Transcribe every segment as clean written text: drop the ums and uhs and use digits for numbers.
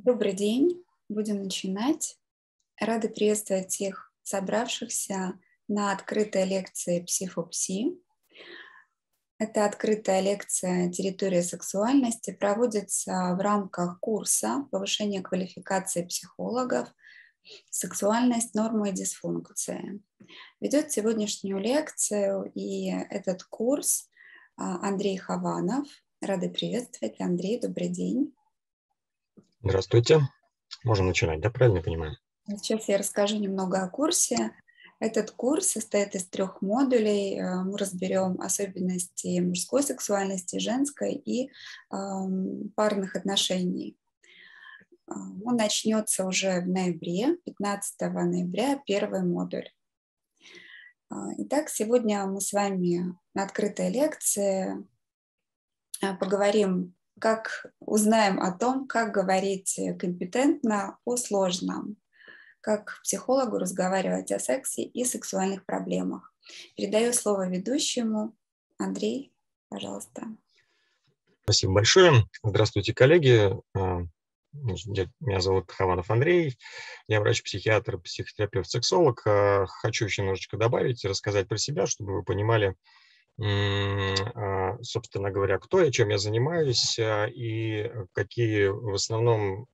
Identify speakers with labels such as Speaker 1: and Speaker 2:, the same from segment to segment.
Speaker 1: Добрый день. Будем начинать. Рады приветствовать всех собравшихся на открытой лекции «Психопси». Это открытая лекция «Территория сексуальности» проводится в рамках курса повышения квалификации психологов «Сексуальность, нормы и дисфункции». Ведет сегодняшнюю лекцию и этот курс Андрей Хованов. Рады приветствовать. Андрей, добрый день.
Speaker 2: Здравствуйте. Можем начинать, да? Правильно я понимаю?
Speaker 1: Сейчас я расскажу немного о курсе. Этот курс состоит из 3 модулей. Мы разберем особенности мужской сексуальности, женской и парных отношений. Он начнется уже в ноябре, 15 ноября, первый модуль. Итак, сегодня мы с вами на открытой лекции поговорим, узнаем о том, как говорить компетентно о сложном, как психологу разговаривать о сексе и сексуальных проблемах. Передаю слово ведущему. Андрей, пожалуйста.
Speaker 2: Спасибо большое. Здравствуйте, коллеги. Меня зовут Хованов Андрей. Я врач-психиатр, психотерапевт, сексолог. Хочу еще немножечко добавить и рассказать про себя, чтобы вы понимали, собственно говоря, кто я, чем я занимаюсь и какие в основном,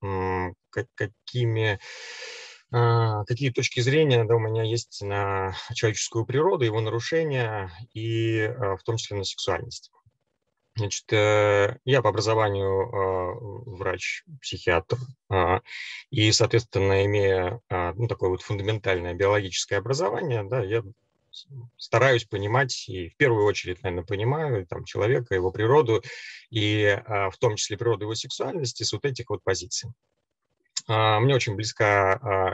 Speaker 2: какие точки зрения у меня есть на человеческую природу, его нарушения и в том числе на сексуальность. Значит, я по образованию врач-психиатр и, соответственно, имея такое вот фундаментальное биологическое образование, да, я стараюсь понимать и в первую очередь, наверное, понимаю там, человека, его природу и в том числе природу его сексуальности с вот этих вот позиций. Мне очень близка,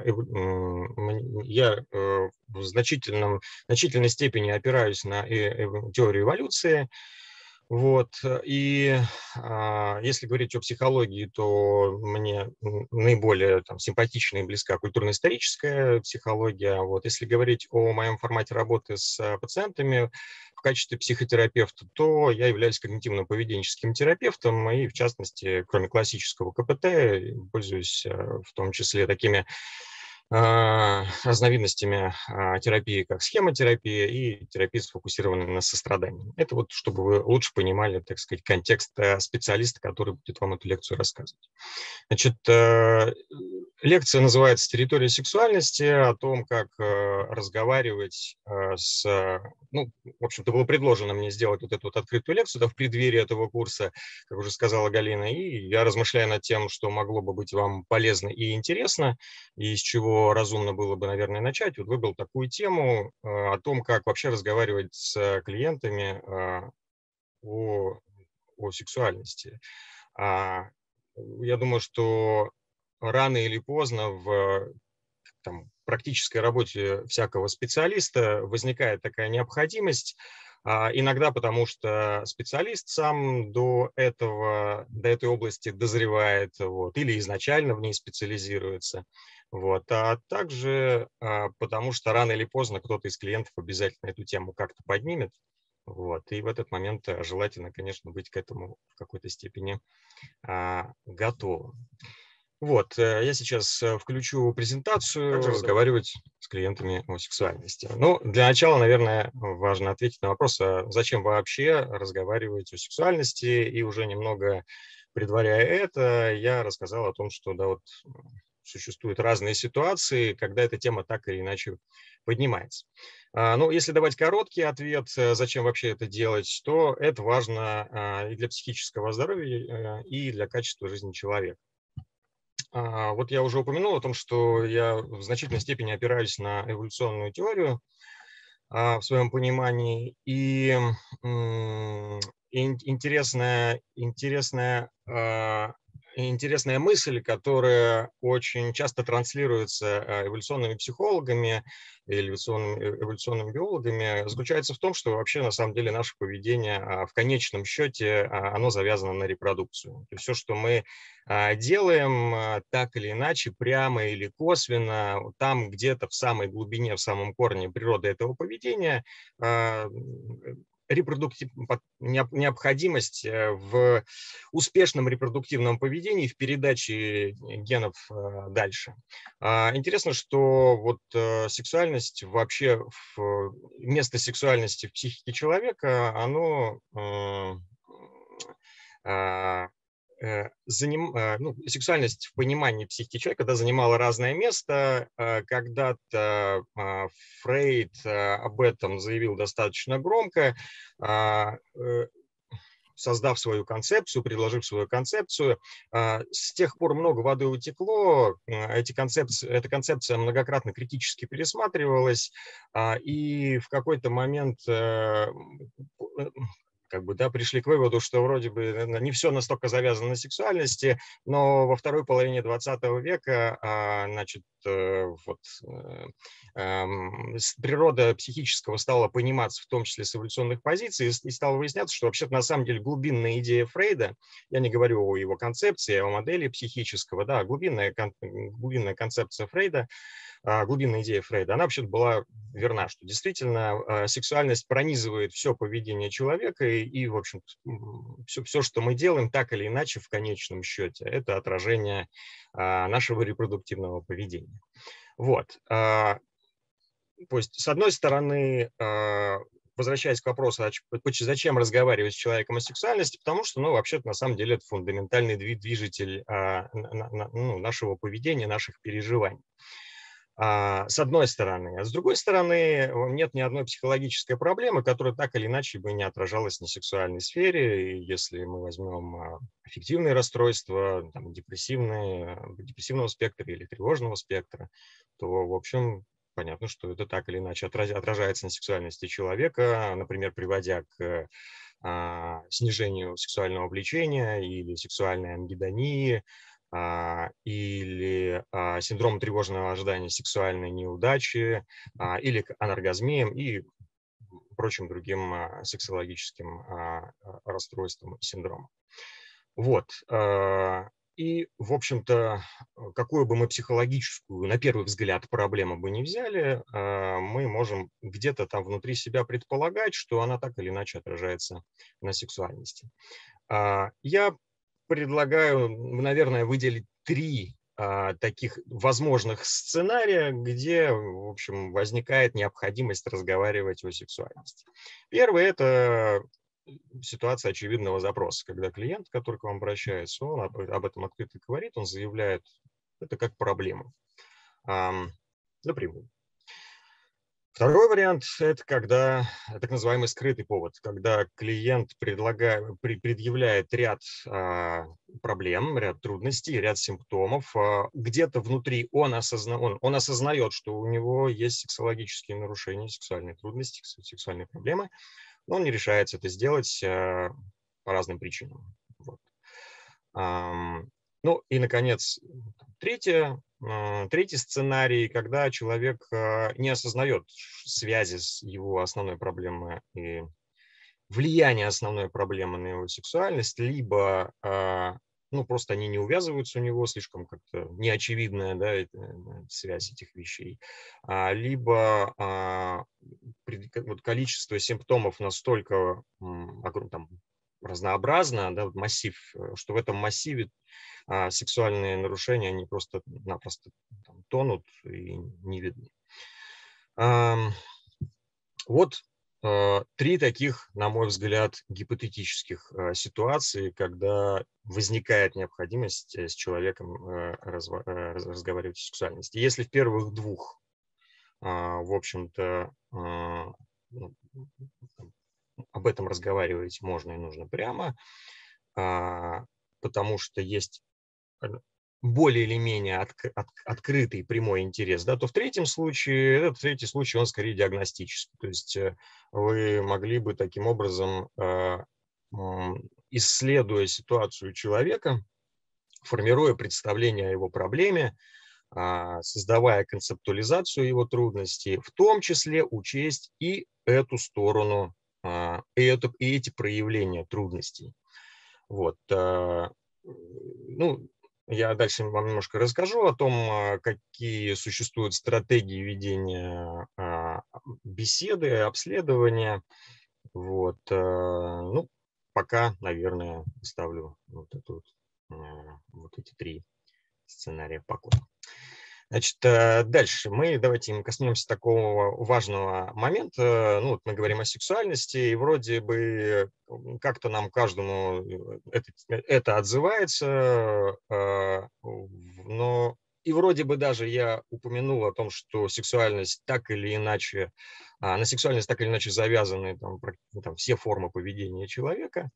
Speaker 2: я в значительной степени опираюсь на теорию эволюции. Вот. И если говорить о психологии, то мне наиболее симпатична и близка культурно-историческая психология. Вот. Если говорить о моем формате работы с пациентами в качестве психотерапевта, то я являюсь когнитивно-поведенческим терапевтом и, в частности, кроме классического КПТ, пользуюсь в том числе такими разновидностями терапии, как схемотерапия и терапия, сфокусированная на сострадании. Это вот, чтобы вы лучше понимали, так сказать, контекст специалиста, который будет вам эту лекцию рассказывать. Значит, лекция называется «Территория сексуальности», о том, как разговаривать в общем-то, было предложено мне сделать вот эту вот открытую лекцию в преддверии этого курса, как уже сказала Галина, и я размышляю над тем, что могло бы быть вам полезно и интересно, и с чего разумно было бы, наверное, начать. Вот выбрал такую тему о том, как вообще разговаривать с клиентами о сексуальности. Я думаю, что рано или поздно в практической работе всякого специалиста возникает такая необходимость, иногда потому что специалист сам до этой области дозревает, вот, или изначально в ней специализируется, вот, а также потому что рано или поздно кто-то из клиентов обязательно эту тему как-то поднимет. Вот, и в этот момент желательно, конечно, быть к этому в какой-то степени готовым. Вот, я сейчас включу презентацию, как разговаривать с клиентами о сексуальности. Ну, для начала, наверное, важно ответить на вопрос, зачем вообще разговаривать о сексуальности, и уже немного предваряя это, я рассказал о том, что да, вот существуют разные ситуации, когда эта тема так или иначе поднимается. Ну, если давать короткий ответ, зачем вообще это делать, то это важно и для психического здоровья, и для качества жизни человека. Вот я уже упомянул о том, что я в значительной степени опираюсь на эволюционную теорию в своем понимании. И интересная мысль, которая очень часто транслируется эволюционными психологами, эволюционными биологами, заключается в том, что вообще на самом деле наше поведение в конечном счете оно завязано на репродукцию. То есть все, что мы делаем, так или иначе, прямо или косвенно, там где-то в самой глубине, в самом корне природы этого поведения необходимость в успешном репродуктивном поведении, в передаче генов дальше. Интересно, что вот сексуальность вообще, место сексуальности в психике человека, оно сексуальность в понимании психики человека, да, занимала разное место. Когда-то Фрейд об этом заявил достаточно громко, создав свою концепцию, предложив свою концепцию. С тех пор много воды утекло, эта концепция многократно критически пересматривалась, и в какой-то момент пришли к выводу, что вроде бы не все настолько завязано на сексуальности, но во второй половине 20 века природа психического стала пониматься, в том числе с эволюционных позиций, и стало выясняться, что вообще-то на самом деле глубинная идея Фрейда, я не говорю о его концепции, о модели психического, да, глубинная концепция Фрейда, глубинная идея Фрейда, она вообще-то была верна, что действительно сексуальность пронизывает все поведение человека, и в общем, все, что мы делаем, так или иначе, в конечном счете, это отражение нашего репродуктивного поведения. Вот. То есть, с одной стороны, возвращаясь к вопросу, зачем разговаривать с человеком о сексуальности, потому что, вообще-то, на самом деле, это фундаментальный движитель нашего поведения, наших переживаний. С одной стороны. А с другой стороны, нет ни одной психологической проблемы, которая так или иначе бы не отражалась на сексуальной сфере. И если мы возьмем аффективные расстройства, депрессивного спектра или тревожного спектра, то, в общем, понятно, что это так или иначе отражается на сексуальности человека, например, приводя к снижению сексуального влечения или сексуальной ангидонии, или синдром тревожного ожидания сексуальной неудачи, или к аноргазмиям и прочим другим сексологическим расстройствам и синдромам. Вот. И, в общем-то, какую бы мы психологическую, на первый взгляд, проблему бы не взяли, мы можем где-то там внутри себя предполагать, что она так или иначе отражается на сексуальности. Я предлагаю, наверное, выделить 3 таких возможных сценария, где, в общем, возникает необходимость разговаривать о сексуальности. Первый – это ситуация очевидного запроса, когда клиент, который к вам обращается, он об этом открыто говорит, он заявляет это как проблему напрямую. Второй вариант – это когда так называемый скрытый повод, когда клиент предъявляет ряд проблем, ряд трудностей, ряд симптомов. Где-то внутри он осознает, что у него есть сексологические нарушения, сексуальные трудности, сексуальные проблемы, но он не решается это сделать по разным причинам. Вот. И, наконец, третий сценарий, когда человек не осознает связи с его основной проблемой и влияния основной проблемы на его сексуальность, либо просто они не увязываются у него, слишком как-то неочевидная, да, связь этих вещей, либо количество симптомов настолько разнообразно, да, массив, что в этом массиве сексуальные нарушения, они просто-напросто тонут и не видны. Вот 3 таких, на мой взгляд, гипотетических ситуации, когда возникает необходимость с человеком разговаривать о сексуальности. Если в первых 2, в общем-то, об этом разговаривать можно и нужно прямо, потому что есть более или менее открытый прямой интерес, да, то третий случай, он скорее диагностический. То есть вы могли бы таким образом, исследуя ситуацию человека, формируя представление о его проблеме, создавая концептуализацию его трудностей, в том числе учесть и эту сторону, и эти проявления трудностей. Вот. Я дальше вам немножко расскажу о том, какие существуют стратегии ведения беседы, обследования. Вот, ну, пока, наверное, ставлю вот эти 3 сценария покоя. Значит, дальше мы давайте коснемся такого важного момента. Ну, вот мы говорим о сексуальности, и вроде бы как-то нам каждому это отзывается, но и вроде бы даже я упомянул о том, что сексуальность так или иначе, на сексуальность так или иначе завязаны там все формы поведения человека.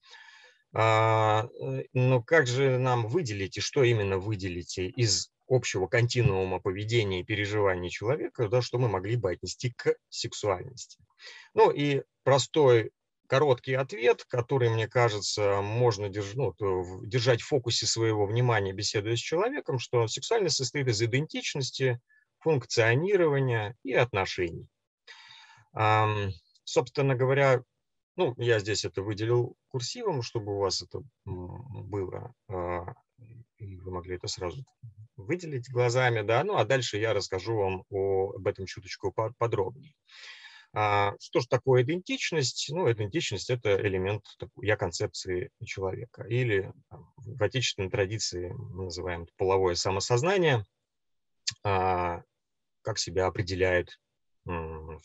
Speaker 2: Но как же нам выделить и что именно выделить из общего континуума поведения и переживаний человека, да, что мы могли бы отнести к сексуальности? Ну и простой короткий ответ, который, мне кажется, можно держать в фокусе своего внимания, беседуя с человеком, что сексуальность состоит из идентичности, функционирования и отношений. Собственно говоря, ну, я здесь это выделил курсивом, чтобы у вас это было, и вы могли это сразу выделить глазами, да. Ну, а дальше я расскажу вам об этом чуточку подробнее. Что же такое идентичность? Ну, идентичность – это элемент я-концепции человека. Или в отечественной традиции мы называем это половое самосознание, как себя определяет в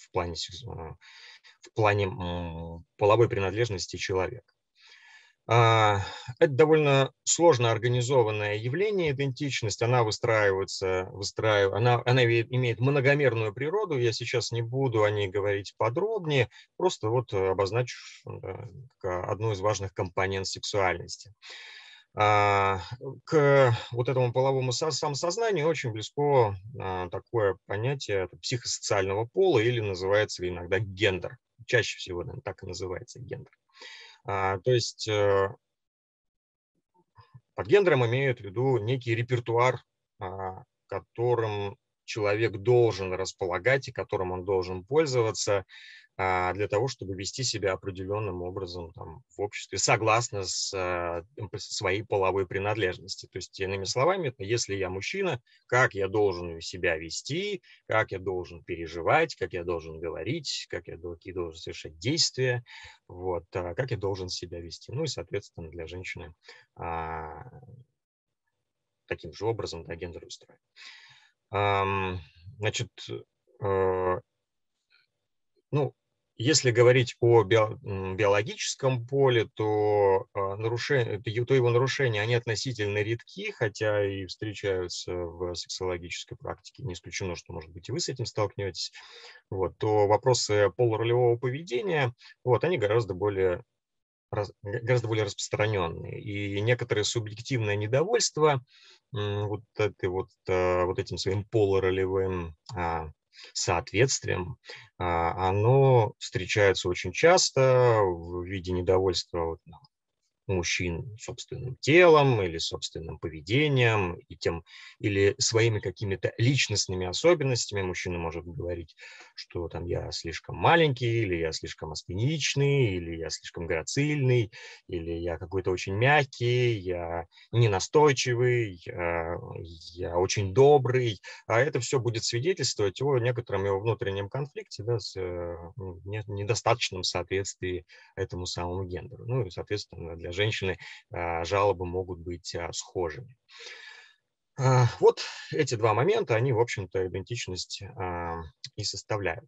Speaker 2: плане половой принадлежности человека. Это довольно сложно организованное явление, идентичность. Она она имеет многомерную природу. Я сейчас не буду о ней говорить подробнее, просто вот обозначу одну из важных компонент сексуальности. К вот этому половому самосознанию очень близко такое понятие психосоциального пола, или называется иногда гендер. Чаще всего, наверное, так и называется гендер. То есть под гендером имеют в виду некий репертуар, которым человек должен располагать и которым он должен пользоваться для того, чтобы вести себя определенным образом там, в обществе, согласно с своей половой принадлежности. То есть, иными словами, это если я мужчина, как я должен себя вести, как я должен переживать, как я должен говорить, какие должен совершать действия, вот, как я должен себя вести. Ну и, соответственно, для женщины таким же образом, да, гендер устроен. Значит, ну, если говорить о биологическом поле, то его нарушения, они относительно редки, хотя и встречаются в сексологической практике. Не исключено, что, может быть, и вы с этим столкнетесь. Вот, то вопросы полуролевого поведения, вот, они гораздо более распространенные. И некоторое субъективное недовольство вот этим своим полуролевым соответствием, оно встречается очень часто в виде недовольства мужчин собственным телом или собственным поведением, или своими какими-то личностными особенностями. Мужчина может говорить, что там я слишком маленький, или я слишком астеничный, или я слишком грацильный, или я какой-то очень мягкий, я ненастойчивый, я очень добрый. А это все будет свидетельствовать о некотором его внутреннем конфликте, да, с недостаточном соответствии этому самому гендеру. Ну и, соответственно, для женщины жалобы могут быть схожими. Вот эти два момента, они, в общем-то, идентичность и составляют.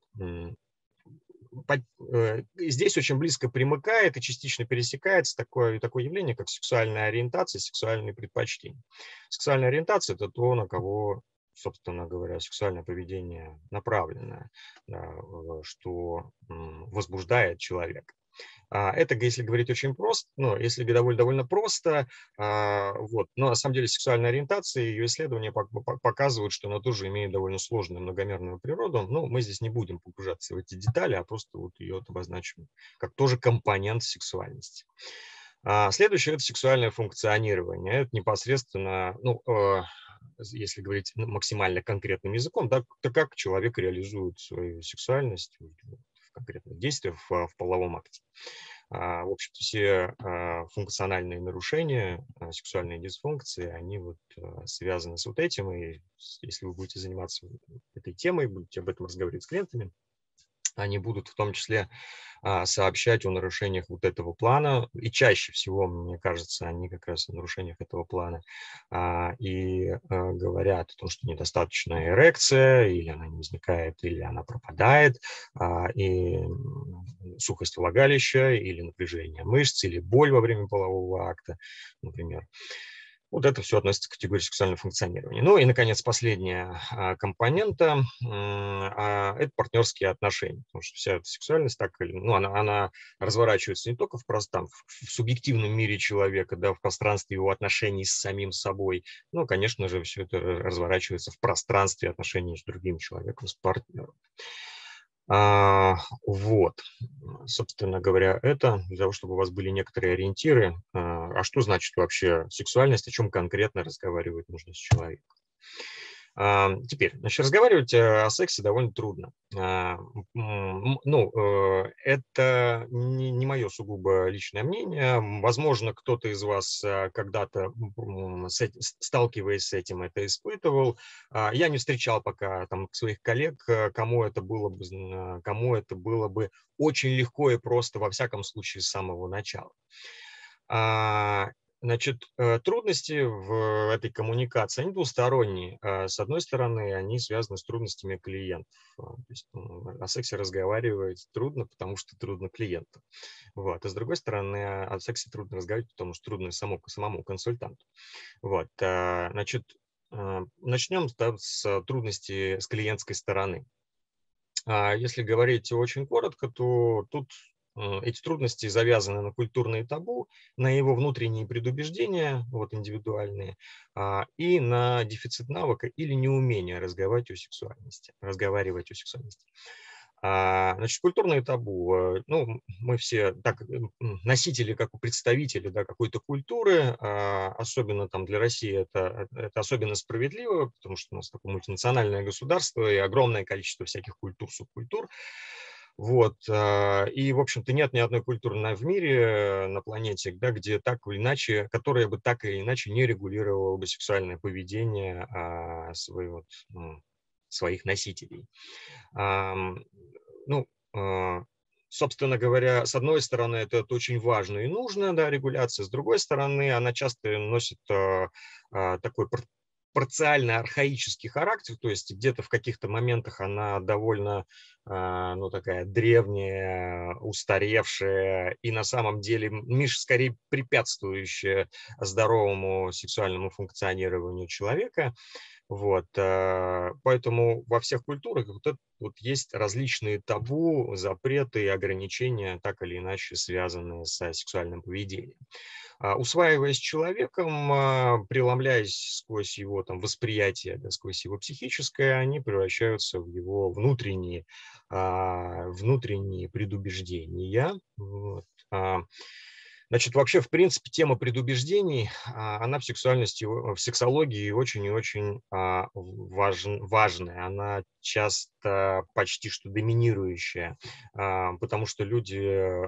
Speaker 2: Здесь очень близко примыкает и частично пересекается такое явление, как сексуальная ориентация, сексуальные предпочтения. Сексуальная ориентация – это то, на кого, собственно говоря, сексуальное поведение направлено, что возбуждает человека. Это, если говорить очень просто, ну, если довольно просто, вот, но на самом деле сексуальная ориентация и ее исследования показывают, что она тоже имеет довольно сложную многомерную природу. Но мы здесь не будем погружаться в эти детали, а просто вот ее обозначим как тоже компонент сексуальности. Следующее – это сексуальное функционирование. Это непосредственно, ну, если говорить максимально конкретным языком, да, то как человек реализует свою сексуальность в конкретных действиях в половом акте. В общем-то, все функциональные нарушения, сексуальные дисфункции, они вот связаны с вот этим. И если вы будете заниматься этой темой, будете об этом разговаривать с клиентами, они будут в том числе сообщать о нарушениях вот этого плана. И чаще всего, мне кажется, они как раз о нарушениях этого плана говорят о том, что недостаточная эрекция, или она не возникает, или она пропадает, и сухость влагалища, или напряжение мышц, или боль во время полового акта, например. Вот это все относится к категории сексуального функционирования. Ну и, наконец, последняя компонента это партнерские отношения. Потому что вся эта сексуальность, она разворачивается не только в субъективном мире человека, да, в пространстве его отношений с самим собой, но, конечно же, все это разворачивается в пространстве отношений с другим человеком, с партнером. Вот, собственно говоря, это для того, чтобы у вас были некоторые ориентиры. А что значит вообще сексуальность, о чем конкретно разговаривать нужно с человеком? Теперь, значит, разговаривать о сексе довольно трудно. Это не мое сугубо личное мнение. Возможно, кто-то из вас когда-то, сталкиваясь с этим, это испытывал. Я не встречал пока там своих коллег, кому это было бы очень легко и просто, во всяком случае, с самого начала. Значит, трудности в этой коммуникации, они двусторонние. С одной стороны, они связаны с трудностями клиентов. То есть, о сексе разговаривать трудно, потому что трудно клиенту. Вот. А с другой стороны, о сексе трудно разговаривать, потому что трудно самому консультанту. Вот. Значит, начнем с трудностей с клиентской стороны. Если говорить очень коротко, то тут эти трудности завязаны на культурные табу, на его внутренние предубеждения, вот индивидуальные, и на дефицит навыка или неумение разговаривать о сексуальности. Значит, культурные табу. Мы все носители, как представители, да, какой-то культуры, особенно там для России это особенно справедливо, потому что у нас такое мультинациональное государство и огромное количество всяких культур, субкультур. Вот. И, в общем-то, нет ни одной культуры в мире, на планете, да, где так или иначе, которая бы так или иначе не регулировала бы сексуальное поведение своих носителей. Собственно говоря, с одной стороны, это очень важно и нужно, да, регуляция, с другой стороны, она часто носит такой парциально архаический характер, то есть где-то в каких-то моментах она довольно такая древняя, устаревшая и на самом деле скорее препятствующая здоровому сексуальному функционированию человека. Вот, поэтому во всех культурах есть различные табу, запреты и ограничения, так или иначе связанные со сексуальным поведением. Усваиваясь человеком, преломляясь сквозь его восприятие, да, сквозь его психическое, они превращаются в его внутренние предубеждения. Вот. Значит, вообще, в принципе, тема предубеждений, она в сексологии очень и очень важная. Она часто почти что доминирующая, потому что люди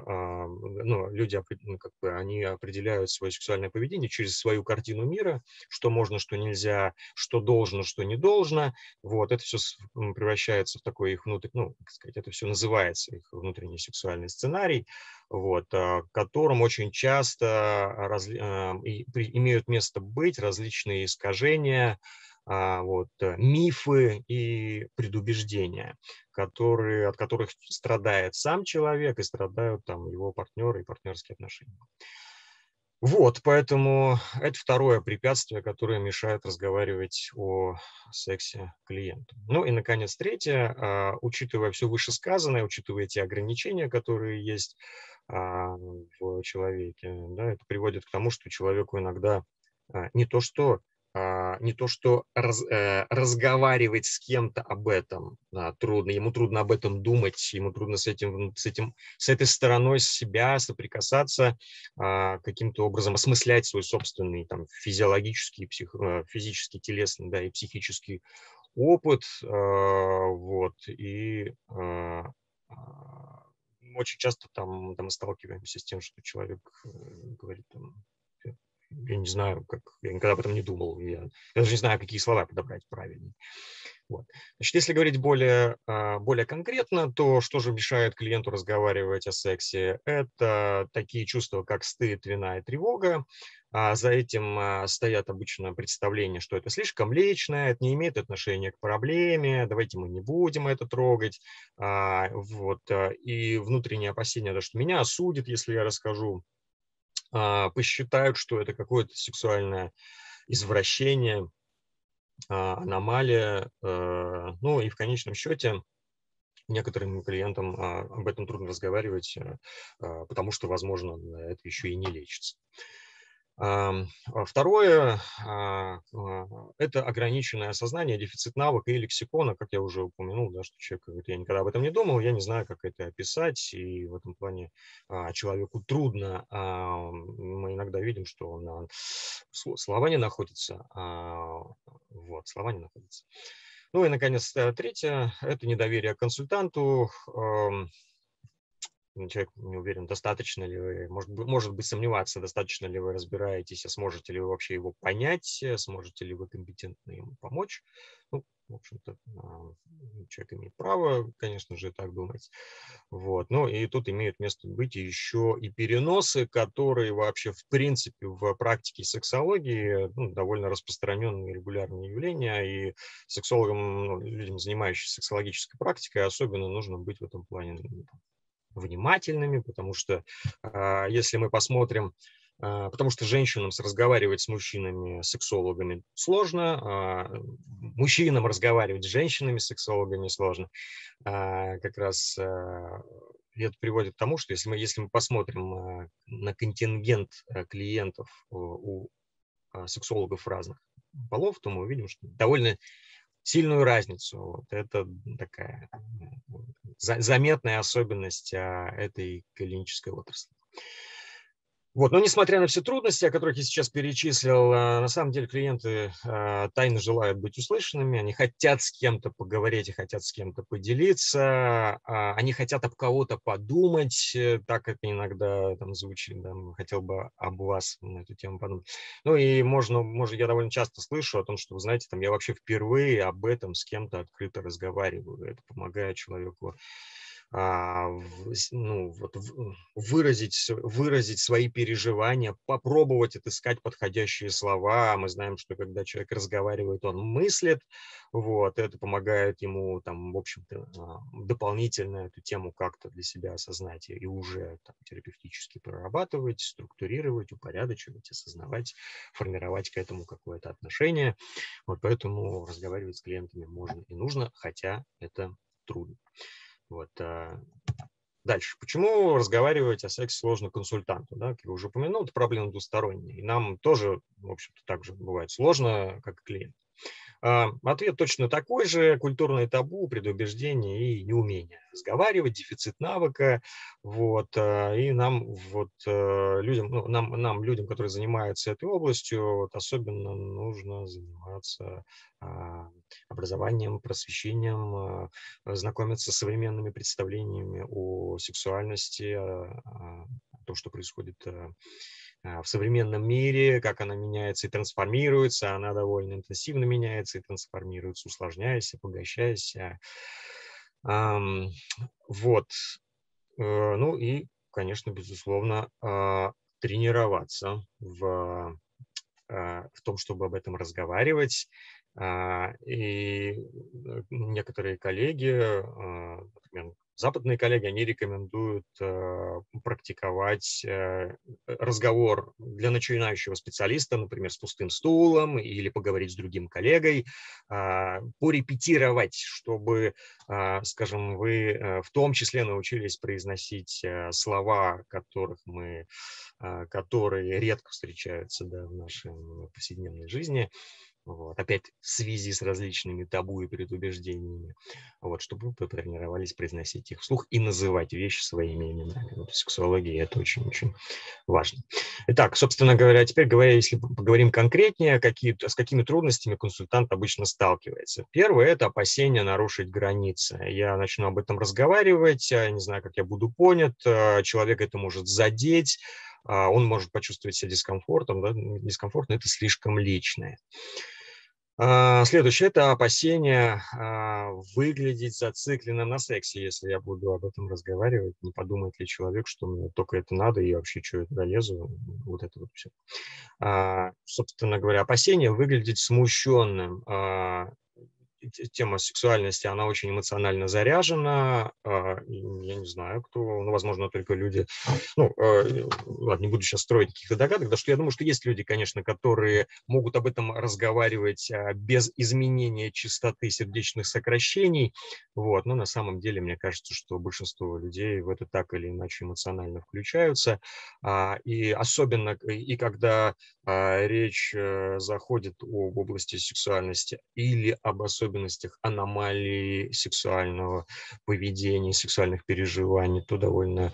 Speaker 2: они определяют свое сексуальное поведение через свою картину мира, что можно, что нельзя, что должно, что не должно. Вот, это все превращается в такой их это все называется их внутренний сексуальный сценарий. Вот, в котором очень часто имеют место быть различные искажения, мифы и предубеждения, от которых страдает сам человек и страдают его партнеры и партнерские отношения. Вот, поэтому это второе препятствие, которое мешает разговаривать о сексе клиенту. Ну и, наконец, третье, учитывая все вышесказанное, учитывая эти ограничения, которые есть в человеке, да, это приводит к тому, что человеку иногда не то что разговаривать с кем-то об этом трудно, ему трудно об этом думать, ему трудно с этой стороной себя соприкасаться, каким-то образом осмыслять свой собственный физиологический, физический, телесный, да, и психический опыт, вот, и очень часто мы сталкиваемся с тем, что человек говорит я не знаю, я никогда об этом не думал, я даже не знаю, какие слова подобрать правильно. Вот. Значит, если говорить более конкретно, то что же мешает клиенту разговаривать о сексе? Это такие чувства, как стыд, вина и тревога. За этим стоят обычно представления, что это слишком личное, это не имеет отношения к проблеме, давайте мы не будем это трогать. И внутреннее опасение, что меня осудят, если я расскажу, посчитают, что это какое-то сексуальное извращение, аномалия. Ну и в конечном счете некоторым клиентам об этом трудно разговаривать, потому что, возможно, это еще и не лечится. Второе – это ограниченное осознание, дефицит навыка и лексикона, как я уже упомянул, да, что человек говорит, я никогда об этом не думал, я не знаю, как это описать, и в этом плане человеку трудно. Мы иногда видим, что слова не находятся, слова не находятся. Ну и, наконец, третье – это недоверие к консультанту. Человек не уверен, достаточно ли вы, может быть, сомневаться, достаточно ли вы разбираетесь, а сможете ли вы вообще его понять, сможете ли вы компетентно ему помочь. Ну, в общем-то, человек имеет право, конечно же, так думать. Вот. Ну и тут имеют место быть еще и переносы, которые вообще, в принципе, в практике сексологии довольно распространенные регулярные явления, и сексологам, людям, занимающимся сексологической практикой, особенно нужно быть в этом плане внимательными, потому что если мы посмотрим, потому что женщинам разговаривать с мужчинами, сексологами сложно, мужчинам разговаривать с женщинами, сексологами сложно. Как раз это приводит к тому, что если мы посмотрим на контингент клиентов у сексологов разных полов, то мы увидим, что довольно сильную разницу. Вот. Это такая заметная особенность этой клинической отрасли. Вот. Но несмотря на все трудности, о которых я сейчас перечислил, на самом деле клиенты тайно желают быть услышанными, они хотят с кем-то поговорить и хотят с кем-то поделиться, они хотят об кого-то подумать, так как иногда там звучит, да, хотел бы об вас на эту тему подумать. Ну и я довольно часто слышу о том, что, вы знаете, там, я вообще впервые об этом с кем-то открыто разговариваю. Это помогает человеку выразить свои переживания, попробовать отыскать подходящие слова. Мы знаем, что когда человек разговаривает, он мыслит. Вот, это помогает ему, там, в общем-то, дополнительно эту тему как-то для себя осознать и уже там, терапевтически прорабатывать, структурировать, упорядочивать, осознавать, формировать к этому какое-то отношение. Вот поэтому разговаривать с клиентами можно и нужно, хотя это трудно. Вот. Дальше. Почему разговаривать о сексе сложно консультанту? Да? Как я уже упомянул, это проблема двусторонняя. И нам тоже, в общем-то, так же бывает сложно, как и клиент. Ответ точно такой же: культурное табу, предубеждение и неумение разговаривать, дефицит навыка. Вот, и нам, людям, которые занимаются этой областью, особенно нужно заниматься образованием, просвещением, знакомиться с современными представлениями о сексуальности, о том, что происходит в современном мире, как она меняется и трансформируется. Она довольно интенсивно меняется и трансформируется, усложняясь, обогащаясь. Вот. Ну и, конечно, безусловно, тренироваться в том, чтобы об этом разговаривать. И некоторые коллеги, например, западные коллеги, они рекомендуют практиковать разговор для начинающего специалиста, например, с пустым стулом, или поговорить с другим коллегой, порепетировать, чтобы, скажем, вы в том числе научились произносить слова, которые редко встречаются, да, в нашей повседневной жизни. Вот. Опять в связи с различными табу и предубеждениями, вот, чтобы вы потренировались произносить их вслух и называть вещи своими именами. Вот в сексологии это очень-очень важно. Итак, собственно говоря, если поговорим конкретнее, с какими трудностями консультант обычно сталкивается. Первое – это опасение нарушить границы. Я начну об этом разговаривать, не знаю, как я буду понят, человек это может задеть, он может почувствовать себя дискомфортом, да, дискомфортно, это слишком личное. Следующее – это опасение выглядеть зацикленным на сексе, если я буду об этом разговаривать. Не подумает ли человек, что мне только это надо, и вообще, что я туда лезу, вот это вот все. Собственно говоря, опасение выглядеть смущенным. Тема сексуальности, она очень эмоционально заряжена. Я не знаю, кто, ну, возможно, только люди, ну, ладно, не буду сейчас строить каких-то догадок, потому что я думаю, что есть люди, конечно, которые могут об этом разговаривать без изменения частоты сердечных сокращений, вот, но на самом деле, мне кажется, что большинство людей в это так или иначе эмоционально включаются, и особенно, и когда речь заходит об области сексуальности или об особенностях аномалии сексуального поведения, сексуальных переживаний, то довольно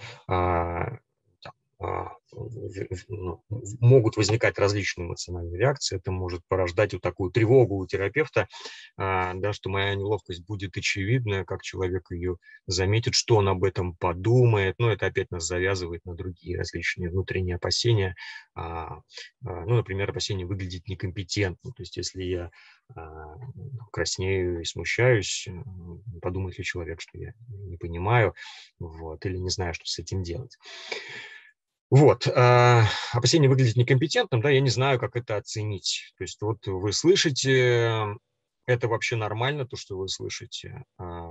Speaker 2: могут возникать различные эмоциональные реакции. Это может порождать вот такую тревогу у терапевта, да, что моя неловкость будет очевидна, как человек ее заметит, что он об этом подумает. Но это опять нас завязывает на другие различные внутренние опасения. Ну, например, опасение выглядеть некомпетентным. То есть если я краснею и смущаюсь, подумает ли человек, что я не понимаю, вот, или не знаю, что с этим делать. Вот, опасение выглядеть некомпетентным, да, я не знаю, как это оценить. То есть вот вы слышите, это вообще нормально, то, что вы слышите,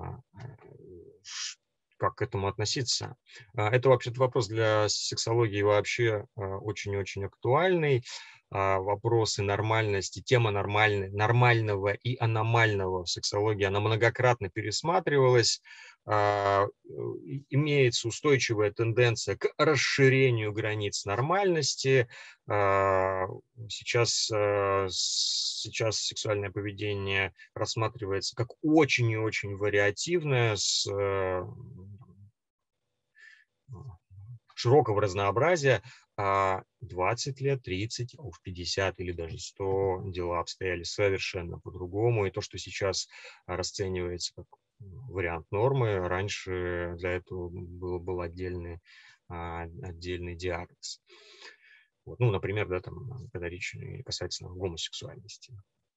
Speaker 2: как к этому относиться? Это вообще-то вопрос для сексологии вообще очень-очень актуальный. Вопросы нормальности, тема нормального и аномального в сексологии, она многократно пересматривалась. Имеется устойчивая тенденция к расширению границ нормальности. Сейчас сексуальное поведение рассматривается как очень и очень вариативное, с широкого разнообразия. 20 лет, 30, а уж 50 или даже 100 дела обстояли совершенно по-другому. И то, что сейчас расценивается как вариант нормы, раньше для этого был отдельный диагноз. Вот. Ну, например, да, там, когда речь касается гомосексуальности.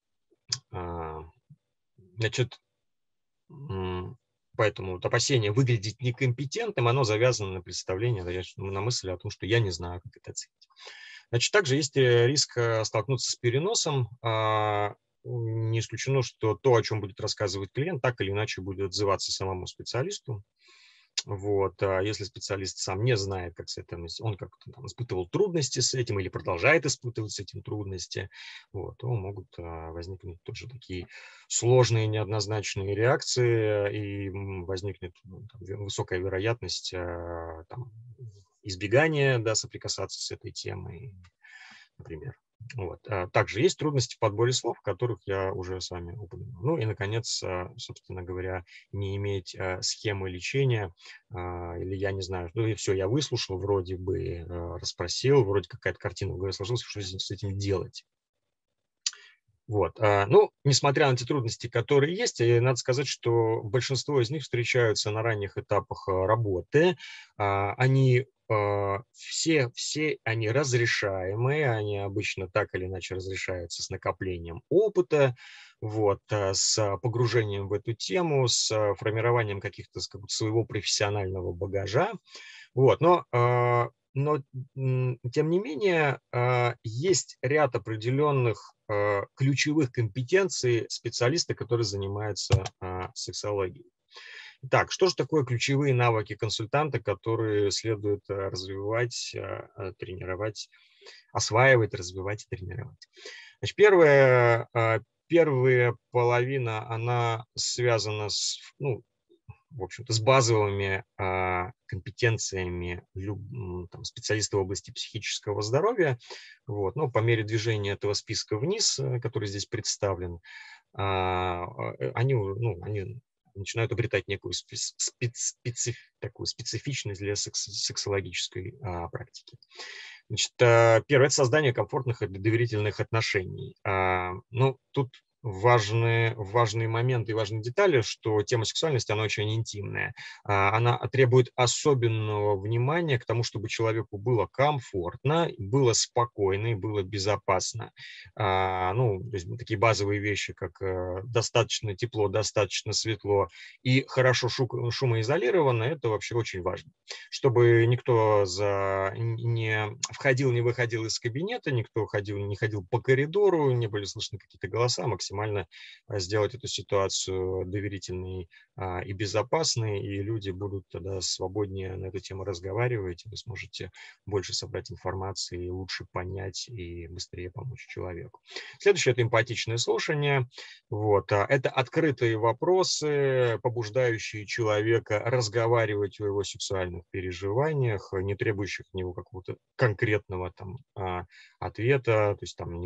Speaker 2: Значит, поэтому вот опасение выглядеть некомпетентным, оно завязано на представление, на мысли о том, что я не знаю, как это оценить. Значит, также есть риск столкнуться с переносом. Не исключено, что то, о чем будет рассказывать клиент, так или иначе будет отзываться самому специалисту. Вот. Если специалист сам не знает, как с этим, он как-то там испытывал трудности с этим или продолжает испытывать с этим трудности, вот, то могут возникнуть тоже такие сложные неоднозначные реакции, и возникнет высокая вероятность там, избегания, да, соприкасаться с этой темой, например. Вот. Также есть трудности в подборе слов, о которых я уже с вами упомянул. Ну и, наконец, собственно говоря, не иметь схемы лечения, или я не знаю, ну и все, я выслушал, вроде бы расспросил, вроде какая-то картина в голове сложилась, что с этим делать. Вот. Ну, несмотря на эти трудности, которые есть, надо сказать, что большинство из них встречаются на ранних этапах работы. Они все они разрешаемые, они обычно так или иначе разрешаются с накоплением опыта, вот, с погружением в эту тему, с формированием каких-то своего профессионального багажа. Вот, но тем не менее, есть ряд определенных ключевых компетенций специалиста, который занимается сексологией. Итак, что же такое ключевые навыки консультанта, которые следует развивать, тренировать, осваивать, развивать и тренировать? Значит, первая половина, она связана с, ну, в общем-то, с базовыми компетенциями там, специалиста в области психического здоровья. Вот. Но по мере движения этого списка вниз, который здесь представлен, они начинают обретать некую такую специфичность для сексологической практики. Значит, первое – это создание комфортных и доверительных отношений. Ну, тут важный момент и важные детали, что тема сексуальности, она очень интимная. Она требует особенного внимания к тому, чтобы человеку было комфортно, было спокойно и было безопасно. Ну, то есть такие базовые вещи, как достаточно тепло, достаточно светло и хорошо шумоизолировано, это вообще очень важно. Чтобы никто не входил, не выходил из кабинета, никто не ходил по коридору, не были слышны какие-то голоса, максимально сделать эту ситуацию доверительной и безопасной, и люди будут тогда свободнее на эту тему разговаривать, и вы сможете больше собрать информации, лучше понять и быстрее помочь человеку. Следующее – это эмпатичное слушание. Вот. Это открытые вопросы, побуждающие человека разговаривать о его сексуальных переживаниях, не требующих от него какого-то конкретного там ответа. То есть там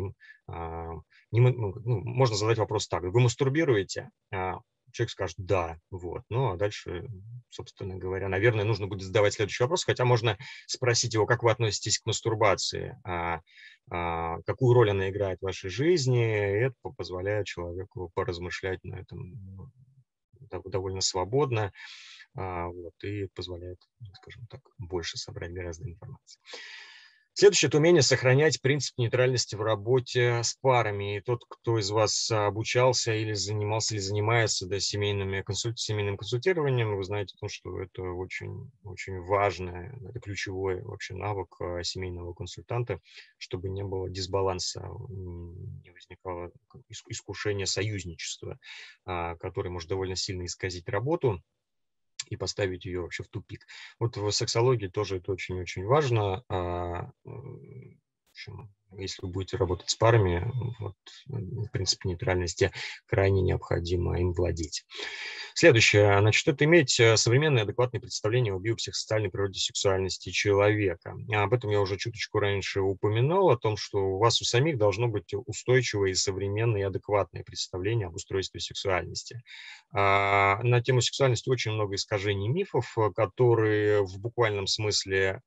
Speaker 2: можно задать вопрос так: вы мастурбируете? Человек скажет «да», вот. Ну, а дальше, собственно говоря, наверное, нужно будет задавать следующий вопрос, хотя можно спросить его, как вы относитесь к мастурбации, какую роль она играет в вашей жизни, и это позволяет человеку поразмышлять на этом довольно свободно, вот, и позволяет, скажем так, больше собрать гораздо информации. Следующее – это умение сохранять принцип нейтральности в работе с парами. И тот, кто из вас обучался или занимался, или занимается семейным консультированием, вы знаете о том, что это очень, очень важное, это ключевой вообще навык семейного консультанта, чтобы не было дисбаланса, не возникало искушения союзничества, которое может довольно сильно исказить работу и поставить ее вообще в тупик. Вот в сексологии тоже это очень-очень важно. В общем, если вы будете работать с парами, вот, в принципе, нейтральности крайне необходимо им владеть. Следующее. Значит, это иметь современное адекватное представление о биопсихосоциальной природе сексуальности человека. Об этом я уже чуточку раньше упоминал, о том, что у вас у самих должно быть устойчивое и современное и адекватное представление об устройстве сексуальности. На тему сексуальности очень много искажений мифов, которые в буквальном смысле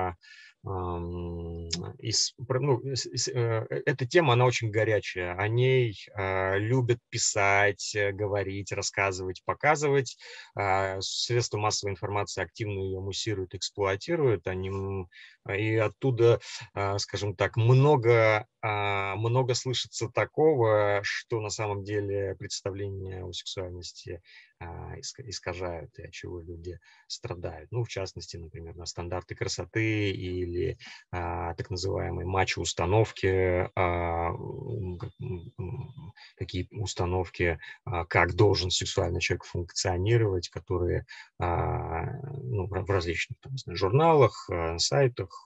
Speaker 2: эта тема, она очень горячая, о ней любят писать, говорить, рассказывать, показывать. Средства массовой информации активно ее муссируют, эксплуатируют, и оттуда, скажем так, много слышится такого, что на самом деле представление о сексуальности искажают, и от чего люди страдают. Ну, в частности, например, на стандарты красоты или так называемые мачо-установки, такие установки, как должен сексуальный человек функционировать, которые в различных журналах, сайтах,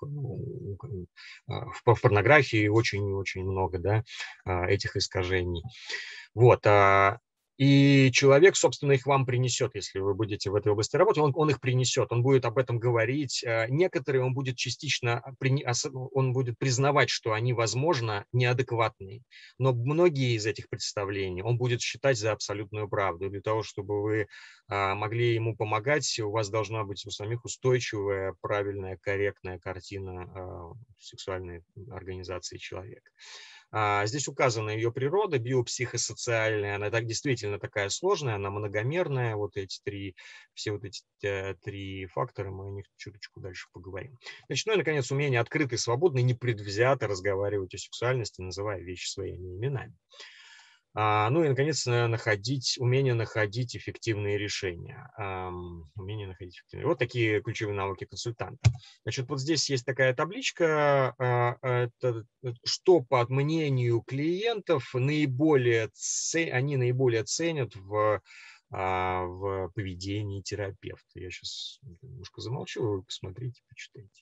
Speaker 2: в порнографии очень-очень много, да, этих искажений. Вот. И человек, собственно, их вам принесет, если вы будете в этой области работать, он их принесет, он будет об этом говорить. Некоторые он будет частично, он будет признавать, что они, возможно, неадекватные, но многие из этих представлений он будет считать за абсолютную правду. Для того, чтобы вы могли ему помогать, у вас должна быть у самих устойчивая, правильная, корректная картина сексуальной организации человека. Здесь указана ее природа, биопсихосоциальная, она действительно такая сложная, она многомерная, все вот эти три фактора, мы о них чуточку дальше поговорим. Значит, ну и, наконец, умение открыто и свободно, непредвзято разговаривать о сексуальности, называя вещи своими именами. Ну и, наконец, умение находить эффективные решения. Вот такие ключевые навыки консультанта. Значит, вот здесь есть такая табличка, что, по мнению клиентов, они наиболее ценят в поведении терапевта. Я сейчас немножко замолчу, вы посмотрите, почитайте.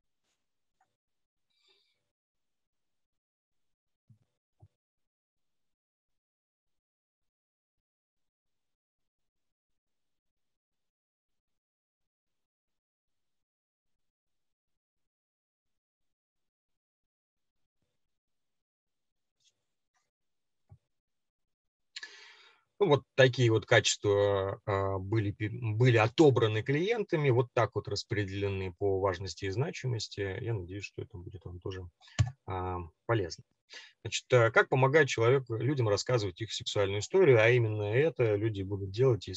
Speaker 2: Ну, вот такие вот качества были отобраны клиентами, вот так вот распределены по важности и значимости. Я надеюсь, что это будет вам тоже полезно. Значит, как помогать человеку, людям рассказывать их сексуальную историю, а именно это люди будут делать,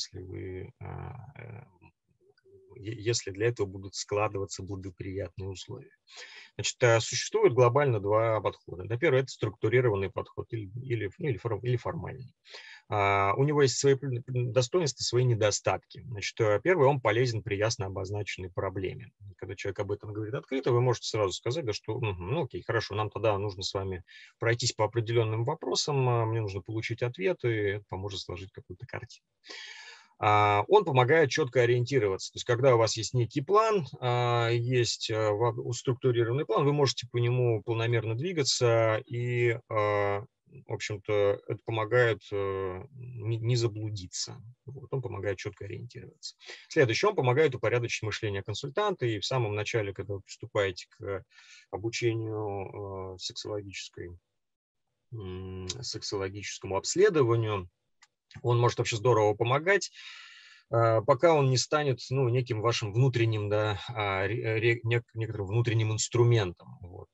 Speaker 2: если для этого будут складываться благоприятные условия. Значит, существует глобально два подхода. Да, первый – это структурированный подход или формальный. У него есть свои достоинства, свои недостатки. Значит, первый, он полезен при ясно обозначенной проблеме. Когда человек об этом говорит открыто, вы можете сразу сказать, да, что ну окей, хорошо, нам тогда нужно с вами пройтись по определенным вопросам, мне нужно получить ответы, и это поможет сложить какую-то картину. Он помогает четко ориентироваться. То есть, когда у вас есть некий план, есть структурированный план, вы можете по нему планомерно двигаться, и, в общем-то, это помогает не заблудиться. Вот, он помогает четко ориентироваться. Следующее, он помогает упорядочить мышление консультанта, и в самом начале, когда вы приступаете к обучению сексологическому обследованию, он может вообще здорово помогать, пока он не станет неким вашим внутренним, да, некоторым внутренним инструментом. Вот.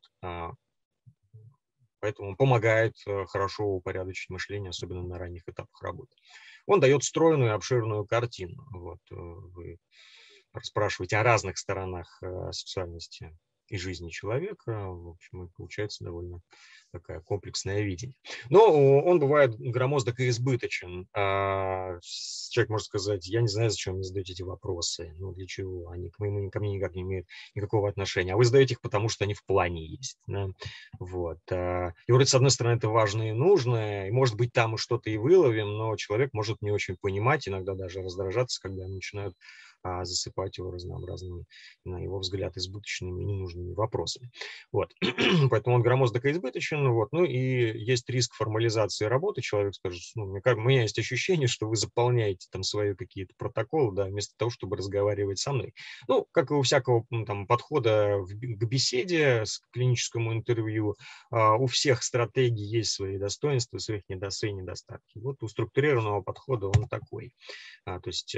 Speaker 2: Поэтому он помогает хорошо упорядочить мышление, особенно на ранних этапах работы. Он дает стройную и обширную картину. Вот. Вы расспрашиваете о разных сторонах сексуальности и жизни человека. В общем, получается довольно такая комплексное видение. Но он бывает громоздок и избыточен. Человек может сказать: я не знаю, зачем мне задаете эти вопросы, для чего, они ко мне никак не имеют никакого отношения. А вы задаете их, потому что они в плане есть. Да? Вот. И вроде, с одной стороны, это важно и нужно, и, может быть, там мы что-то и выловим, но человек может не очень понимать, иногда даже раздражаться, когда начинают засыпать его разнообразными, на его взгляд, избыточными и ненужными вопросами. Вот. Поэтому он громоздок и избыточен. Вот. Ну и есть риск формализации работы. Человек скажет: у меня есть ощущение, что вы заполняете там свои какие-то протоколы, да, вместо того, чтобы разговаривать со мной. Как и у всякого подхода к беседе, к клиническому интервью, у всех стратегий есть свои достоинства, свои недостатки. Вот у структурированного подхода он такой. То есть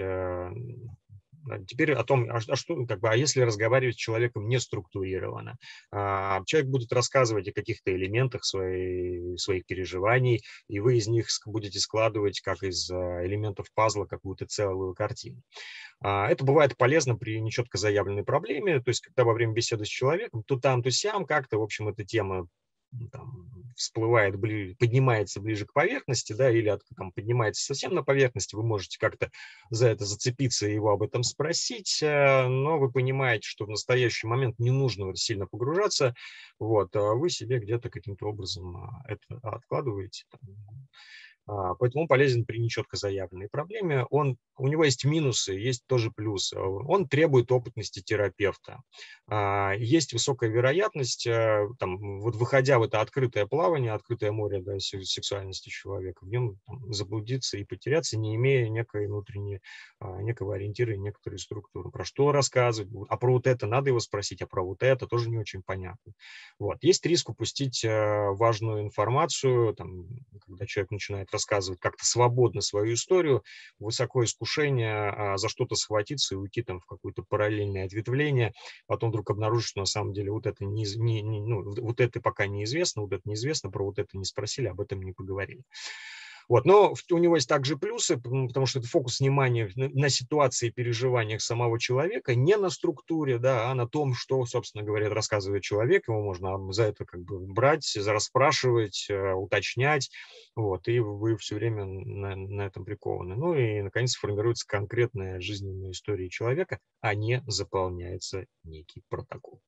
Speaker 2: теперь о том, если разговаривать с человеком не структурированно, человек будет рассказывать о каких-то элементах своих переживаний, и вы из них будете складывать, как из элементов пазла, какую-то целую картину. Это бывает полезно при нечетко заявленной проблеме, то есть когда во время беседы с человеком то там, то сям как-то, в общем, эта тема всплывает, поднимается ближе к поверхности, да, или поднимается совсем на поверхности, вы можете как-то за это зацепиться и его об этом спросить, но вы понимаете, что в настоящий момент не нужно сильно погружаться, вот, вы себе где-то каким-то образом это откладываете. Поэтому он полезен при нечетко заявленной проблеме. У него есть минусы, есть тоже плюсы. Он требует опытности терапевта. Есть высокая вероятность, выходя в это открытое плавание, открытое море, да, сексуальности человека, в нем заблудиться и потеряться, не имея некого ориентира и некоторой структуры. Про что рассказывать, а про вот это надо его спросить, а про вот это тоже не очень понятно. Вот. Есть риск упустить важную информацию, когда человек начинает рассказывать как-то свободно свою историю, высокое искушение за что-то схватиться и уйти в какое-то параллельное ответвление, потом вдруг обнаружить, что на самом деле вот это вот это пока неизвестно, вот это неизвестно, про вот это не спросили, об этом не поговорили. Вот. Но у него есть также плюсы, потому что это фокус внимания на ситуации и переживаниях самого человека, не на структуре, да, а на том, что, собственно говоря, рассказывает человек. Его можно за это брать, расспрашивать, уточнять, вот, и вы все время на этом прикованы. Ну и, наконец, формируется конкретная жизненная история человека, а не заполняется некий протокол.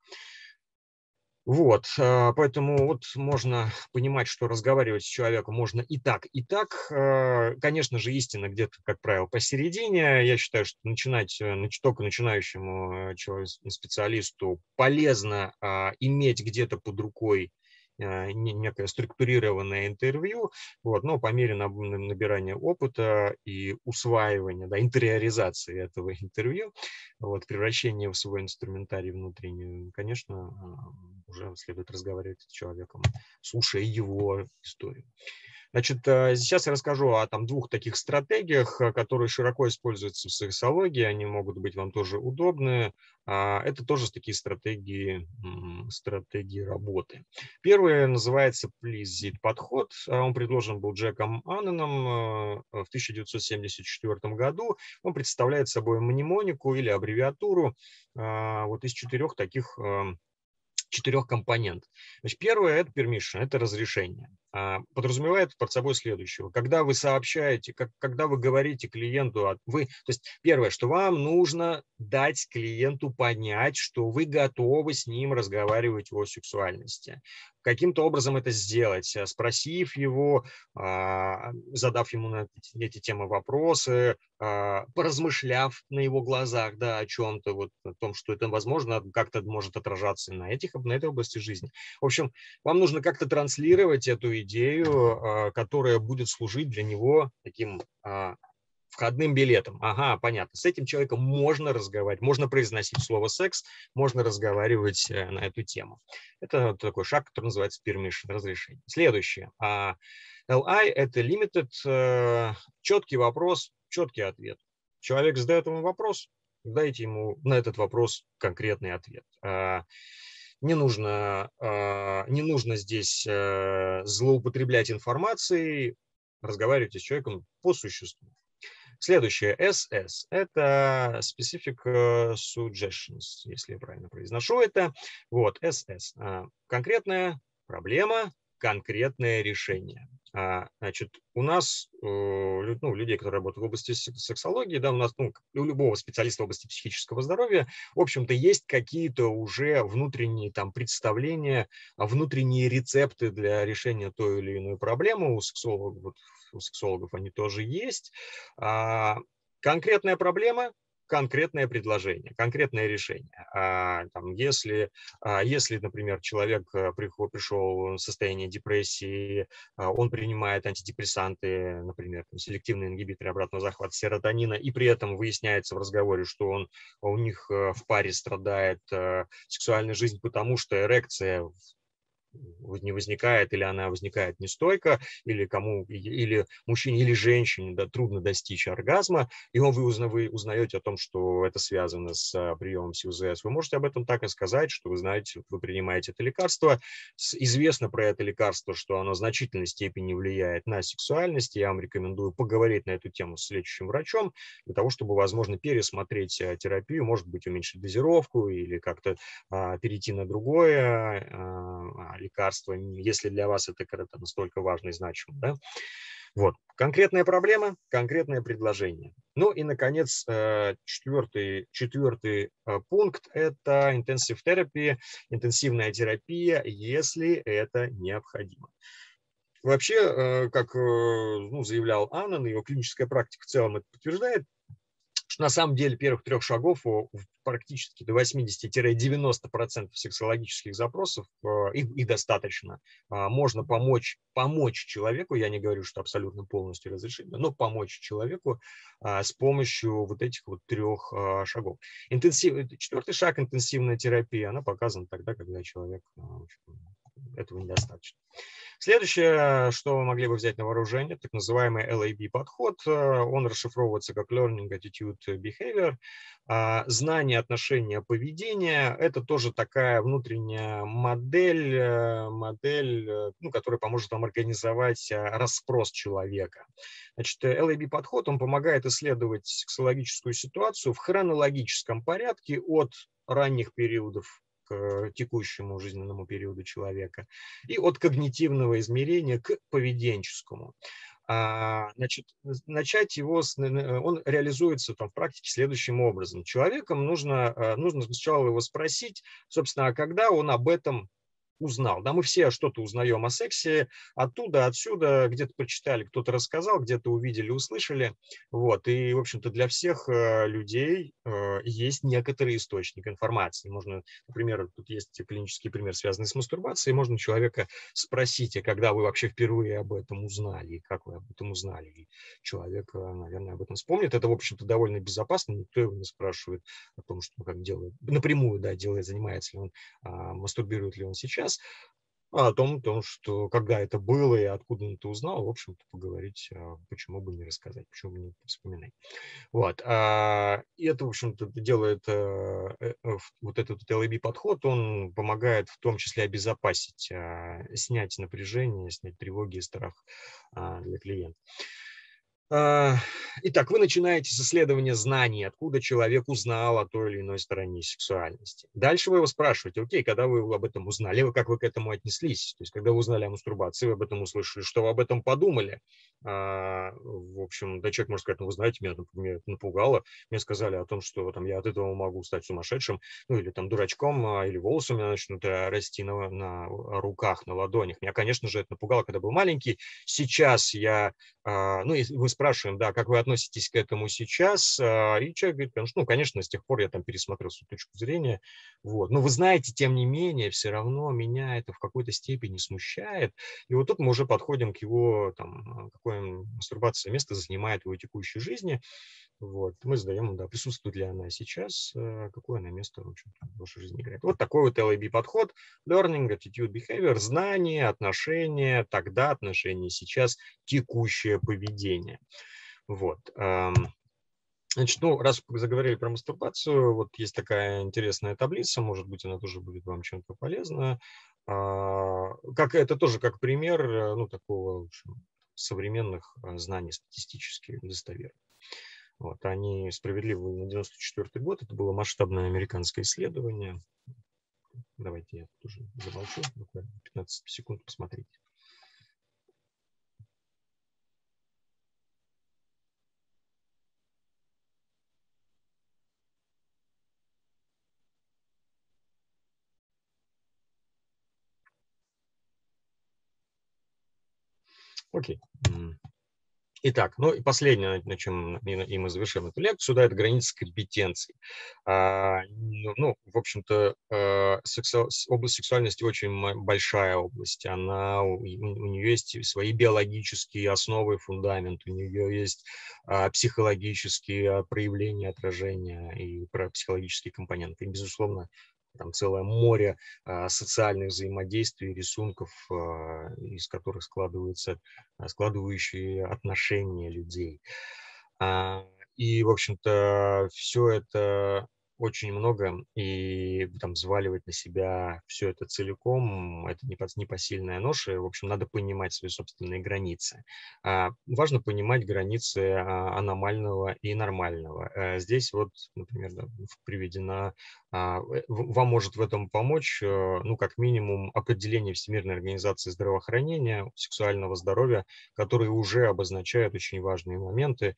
Speaker 2: Вот, поэтому можно понимать, что разговаривать с человеком можно и так, и так. Конечно же, истина где-то, как правило, посередине. Я считаю, что только начинающему специалисту полезно иметь где-то под рукой некое структурированное интервью, вот, но по мере набирания опыта и усваивания, да, интериоризации этого интервью, вот, превращения в свой инструментарий внутренний, конечно, уже следует разговаривать с человеком, слушая его историю. Значит, сейчас я расскажу о двух таких стратегиях, которые широко используются в сексологии, они могут быть вам тоже удобны. Это тоже такие стратегии работы. Первый называется Please подход. Он предложен был Джеком Анноном в 1974 году. Он представляет собой мнемонику или аббревиатуру из четырех компонентов. Значит, первое – это permission, это разрешение. Подразумевает под собой следующего. Когда вы сообщаете, когда вы говорите клиенту, то есть первое, что вам нужно дать клиенту понять, что вы готовы с ним разговаривать о сексуальности. Каким-то образом это сделать, спросив его, задав ему на эти темы вопросы, поразмышляв на его глазах, о чем-то, о том, что это возможно, как-то может отражаться на этой области жизни. В общем, вам нужно как-то транслировать эту идею, которая будет служить для него таким входным билетом. Ага, понятно. С этим человеком можно разговаривать, можно произносить слово «секс», можно разговаривать на эту тему. Это такой шаг, который называется permission, разрешение. Следующее. LI – это limited, четкий вопрос, четкий ответ. Человек задает ему вопрос, дайте ему на этот вопрос конкретный ответ. Не нужно здесь злоупотреблять информацией, разговаривайте с человеком по существу. Следующее, SS, это Specific Suggestions, если я правильно произношу это. SS, конкретная проблема, конкретное решение. Значит, у нас, людей, которые работают в области сексологии, у нас, у любого специалиста в области психического здоровья, в общем-то, есть какие-то уже внутренние представления, внутренние рецепты для решения той или иной проблемы. У сексологов они тоже есть. Конкретная проблема, конкретное предложение, конкретное решение. Если, например, человек пришел в состояние депрессии, он принимает антидепрессанты, например, селективные ингибиторы обратного захвата серотонина, и при этом выясняется в разговоре, что у них в паре страдает сексуальная жизнь, потому что эрекция не возникает, или она возникает нестойко, или мужчине, или женщине трудно достичь оргазма, и вы узнаете о том, что это связано с приемом СЮЗС. Вы можете об этом так и сказать, что вы знаете, вы принимаете это лекарство. Известно про это лекарство, что оно в значительной степени влияет на сексуальность. Я вам рекомендую поговорить на эту тему с лечащим врачом, для того, чтобы, возможно, пересмотреть терапию, может быть, уменьшить дозировку или как-то перейти на другое лекарства, если для вас это настолько важно и значимо. Конкретная проблема, конкретное предложение. И, наконец, четвертый пункт – это intensive therapy, интенсивная терапия, если это необходимо. Вообще, как заявлял Аннон, его клиническая практика в целом это подтверждает, что на самом деле первых 3 шагов практически до 80-90% сексологических запросов, их достаточно. Можно помочь человеку, я не говорю, что абсолютно полностью разрешить, но помочь человеку с помощью этих 3 шагов. 4-й шаг, интенсивная терапия, она показана тогда, когда человек, этого недостаточно. Следующее, что вы могли бы взять на вооружение, так называемый LAB подход. Он расшифровывается как Learning Attitude Behavior. Знание, отношения, поведение – это тоже такая внутренняя модель, которая поможет вам организовать расспрос человека. Значит, LAB подход, он помогает исследовать сексологическую ситуацию в хронологическом порядке от ранних периодов к текущему жизненному периоду человека и от когнитивного измерения к поведенческому. Значит, начать его, он реализуется в практике следующим образом. Человеком нужно сначала его спросить, собственно, а когда он об этом узнал. Да, мы все что-то узнаем о сексе оттуда, отсюда, где-то прочитали, кто-то рассказал, где-то увидели, услышали. Вот. И, в общем-то, для всех людей есть некоторый источник информации. Можно, например, тут есть клинический пример, связанный с мастурбацией. Можно человека спросить, а когда вы вообще впервые об этом узнали, и как вы об этом узнали. И человек, наверное, об этом вспомнит. Это, в общем-то, довольно безопасно. Никто его не спрашивает о том, что он как делает. Напрямую, да, делает, занимается ли он, мастурбирует ли он сейчас. А о том, что когда это было и откуда он это узнал, в общем-то, поговорить, почему бы не рассказать, почему бы не вспоминать. Вот. И это, в общем-то, делает вот этот LAB-подход, он помогает в том числе обезопасить, снять напряжение, снять тревоги и страх для клиента. Итак, вы начинаете с исследования знаний, откуда человек узнал о той или иной стороне сексуальности. Дальше вы его спрашиваете, окей, когда вы об этом узнали, как вы к этому отнеслись? То есть, когда вы узнали о мастурбации, вы об этом услышали, что вы об этом подумали? В общем, да, человек может сказать, ну, вы знаете, меня, например, это напугало. Мне сказали о том, что там, я от этого могу стать сумасшедшим, ну, или там дурачком, или волосы у меня начнут расти на руках, на ладонях. Меня, конечно же, это напугало, когда был маленький. Сейчас я, ну, и мы спрашиваем, да, как вы относитесь к этому сейчас, и человек говорит, ну, конечно, с тех пор я там пересмотрел свою точку зрения, вот. Но вы знаете, тем не менее, все равно меня это в какой-то степени смущает, и вот тут мы уже подходим к его, там, какое мастурбация место занимает в его текущей жизни, вот. Мы задаем, да, присутствует ли она сейчас, какое она место, в общем-то, в вашей жизни играет. Вот такой вот LAB-подход, learning, attitude, behavior, знание, отношения, тогда отношения, сейчас текущее поведение. Вот. Значит, ну, раз заговорили про мастурбацию, вот есть такая интересная таблица, может быть, она тоже будет вам чем-то полезна. Как, это тоже как пример, ну, такого, в общем, современных знаний статистически достоверных. Вот, они справедливы на 94 год, это было масштабное американское исследование. Давайте я тоже замолчу, буквально 15 секунд посмотрите. Окей. Итак, ну и последнее, на чем и мы завершим эту лекцию, да, это границы компетенций. Ну, в общем-то, область сексуальности очень большая область. У нее есть свои биологические основы, фундамент, у нее есть психологические проявления, отражения и психологические компоненты. И, безусловно, там целое море социальных взаимодействий, рисунков, из которых складывающие отношения людей. И, в общем-то, все это очень много, и там взваливать на себя все это целиком, это непосильная ноша, и, в общем, надо понимать свои собственные границы. Важно понимать границы аномального и нормального. Здесь вот, например, да, приведена, вам может в этом помочь, ну, как минимум, определение Всемирной организации здравоохранения, сексуального здоровья, которые уже обозначают очень важные моменты,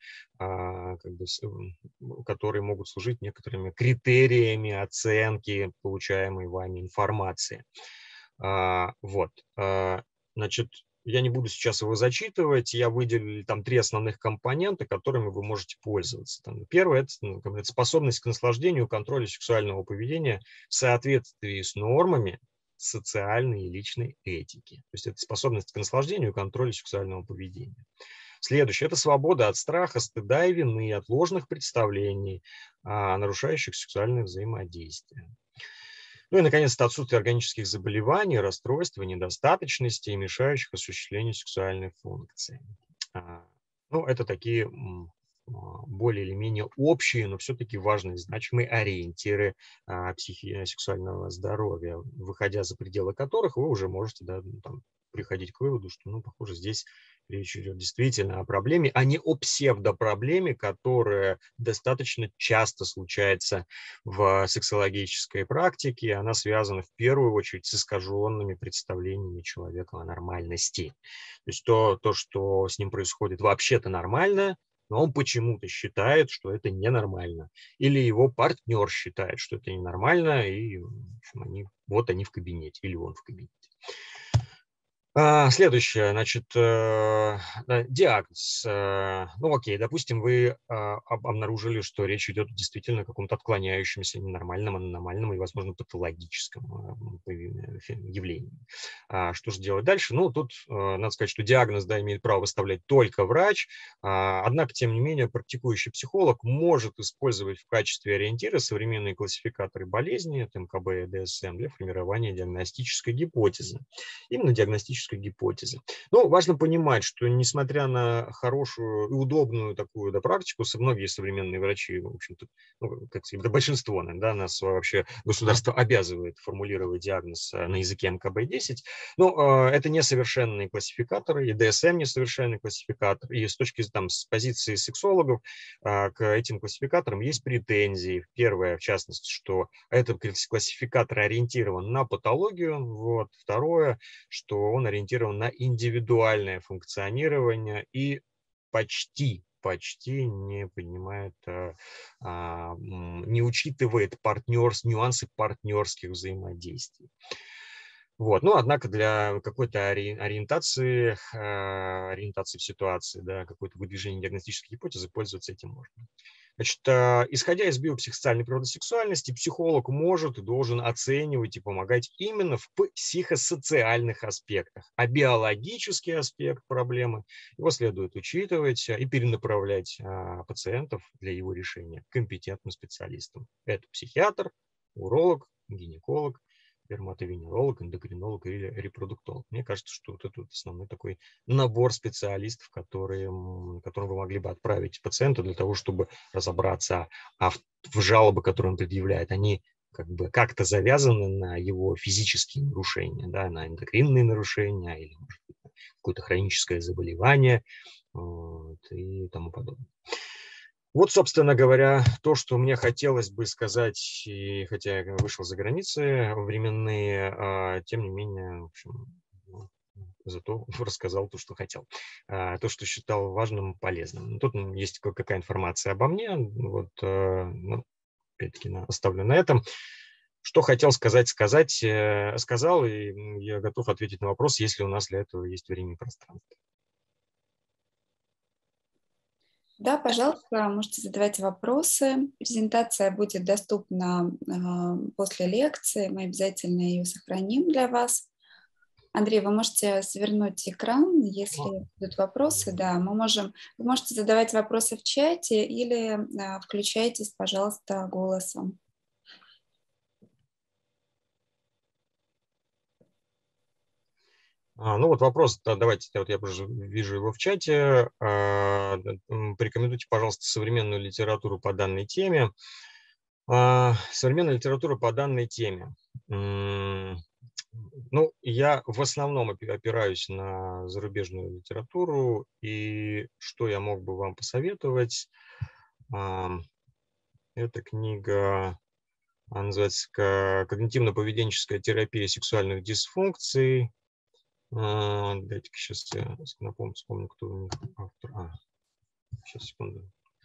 Speaker 2: которые могут служить некоторыми критериями оценки получаемой вами информации. Вот. Значит, я не буду сейчас его зачитывать, я выделил там 3 основных компонента, которыми вы можете пользоваться. Первое – это способность к наслаждению, контролю сексуального поведения в соответствии с нормами социальной и личной этики. То есть это способность к наслаждению и контролю сексуального поведения. Следующее – это свобода от страха, стыда и вины, от ложных представлений, нарушающих сексуальное взаимодействие. Ну и, наконец, это отсутствие органических заболеваний, расстройств, недостаточностей, мешающих осуществлению сексуальной функции. Ну, это такие более или менее общие, но все-таки важные, значимые ориентиры сексуального здоровья, выходя за пределы которых вы уже можете, да, там, приходить к выводу, что, ну, похоже, здесь речь идет действительно о проблеме, а не о псевдопроблеме, которая достаточно часто случается в сексологической практике. Она связана в первую очередь с искаженными представлениями человека о нормальности. То есть то, что с ним происходит вообще-то нормально, но он почему-то считает, что это ненормально. Или его партнер считает, что это ненормально, и в общем, они в кабинете, или он в кабинете. Следующее, значит, диагноз. Ну, окей, допустим, вы обнаружили, что речь идет действительно о каком-то отклоняющемся, ненормальном, аномальном и, возможно, патологическом явлении. Что же делать дальше? Ну, тут надо сказать, что диагноз, да, имеет право выставлять только врач, однако, тем не менее, практикующий психолог может использовать в качестве ориентира современные классификаторы болезни, МКБ и ДСМ, для формирования диагностической гипотезы. Именно диагностической гипотезы. Но важно понимать, что несмотря на хорошую и удобную такую практику, многие современные врачи, в общем-то, ну, как сказать, большинство, да, нас вообще государство обязывает формулировать диагноз на языке МКБ-10, но это несовершенные классификаторы, и ДСМ несовершенный классификатор, и с позиции сексологов к этим классификаторам есть претензии. Первое, в частности, что этот классификатор ориентирован на патологию, вот. Второе, что он ориентирован на индивидуальное функционирование и почти не понимает, не учитывает нюансы партнерских взаимодействий. Вот. Ну, однако для какой-то ориентации в ситуации, да, какое-то выдвижение диагностической гипотезы пользоваться этим можно. Значит, исходя из биопсихосоциальной природы сексуальности, психолог может и должен оценивать и помогать именно в психосоциальных аспектах. А биологический аспект проблемы его следует учитывать и перенаправлять пациентов для его решения к компетентным специалистам. Это психиатр, уролог, гинеколог, дерматовенеролог, эндокринолог или репродуктолог. Мне кажется, что вот это основной такой набор специалистов, которым вы могли бы отправить пациента для того, чтобы разобраться в жалобы, которые он предъявляет. Они как-то завязаны на его физические нарушения, да, на эндокринные нарушения или, может быть, какое-то хроническое заболевание, вот, и тому подобное. Вот, собственно говоря, то, что мне хотелось бы сказать, и хотя я вышел за границы временные, тем не менее, в общем, зато рассказал то, что хотел, то, что считал важным, полезным. Тут есть какая информация обо мне, вот, ну, опять-таки оставлю на этом. Что хотел сказать, сказал, и я готов ответить на вопрос, если у нас для этого есть время и пространство.
Speaker 1: Да, пожалуйста, можете задавать вопросы. Презентация будет доступна после лекции. Мы обязательно ее сохраним для вас. Андрей, вы можете свернуть экран, если будут вопросы. Да, вы можете задавать вопросы в чате или включайтесь, пожалуйста, голосом.
Speaker 2: Ну вот вопрос, давайте, вот я уже вижу его в чате. Порекомендуйте, пожалуйста, современную литературу по данной теме. Современная литература по данной теме. Ну, я в основном опираюсь на зарубежную литературу, и что я мог бы вам посоветовать? Эта книга называется «Когнитивно-поведенческая терапия сексуальных дисфункций». Дайте-ка сейчас я вспомню, кто у них автор. Сейчас, секунду.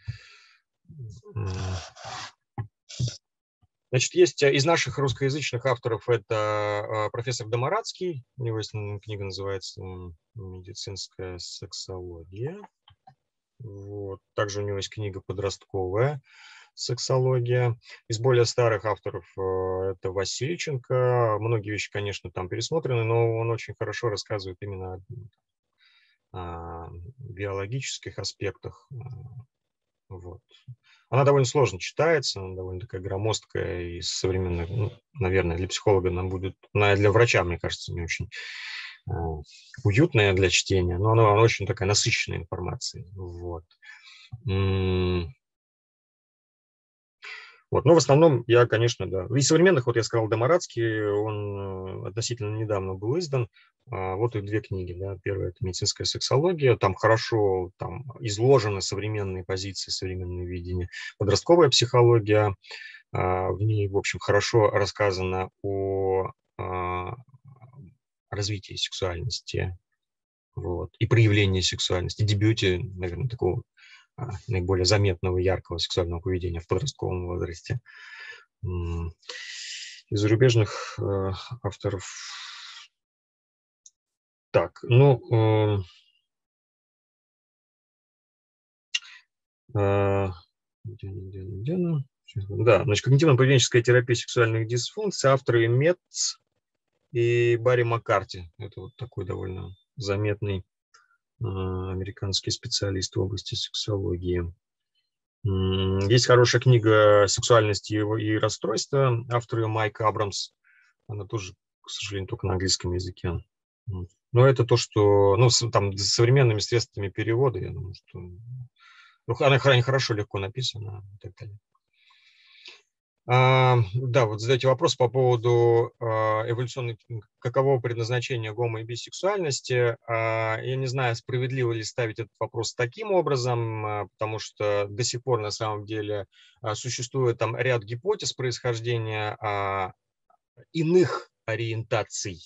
Speaker 2: Значит, есть из наших русскоязычных авторов это профессор Домарадский, у него есть книга, называется «Медицинская сексология». Вот. Также у него есть книга «Подростковая сексология». Из более старых авторов это Васильченко. Многие вещи, конечно, там пересмотрены, но он очень хорошо рассказывает именно о биологических аспектах. Вот. Она довольно сложно читается, она довольно такая громоздкая и современная, наверное, для психолога она будет, для врача, мне кажется, не очень уютная для чтения, но она очень такая насыщенная информацией. Вот. Вот. Но в основном я, конечно, да. Из современных, вот я сказал, Домарадский, он относительно недавно был издан. Вот и две книги. Да. Первая – это «Медицинская сексология». Там хорошо изложены современные позиции, современное видение. «Подростковая психология». В ней, в общем, хорошо рассказано о развитии сексуальности, вот, и проявлении сексуальности, дебюте, наверное, такого наиболее заметного, яркого сексуального поведения в подростковом возрасте. Из зарубежных авторов. Так, ну, да, значит, когнитивно-поведенческая терапия сексуальных дисфункций, авторы Метц и Барри Маккарти. Это вот такой довольно заметный американский специалист в области сексологии. Есть хорошая книга «Сексуальность и расстройства», автор ее Майк Абрамс. Она тоже, к сожалению, только на английском языке. Но это то, что, ну, там, с современными средствами перевода, я думаю, что она хорошо, легко написана и так далее. Да, вот задаете вопрос по поводу эволюционной, каково предназначение гомо- и бисексуальности. Я не знаю, справедливо ли ставить этот вопрос таким образом, потому что до сих пор на самом деле существует там ряд гипотез происхождения иных ориентаций.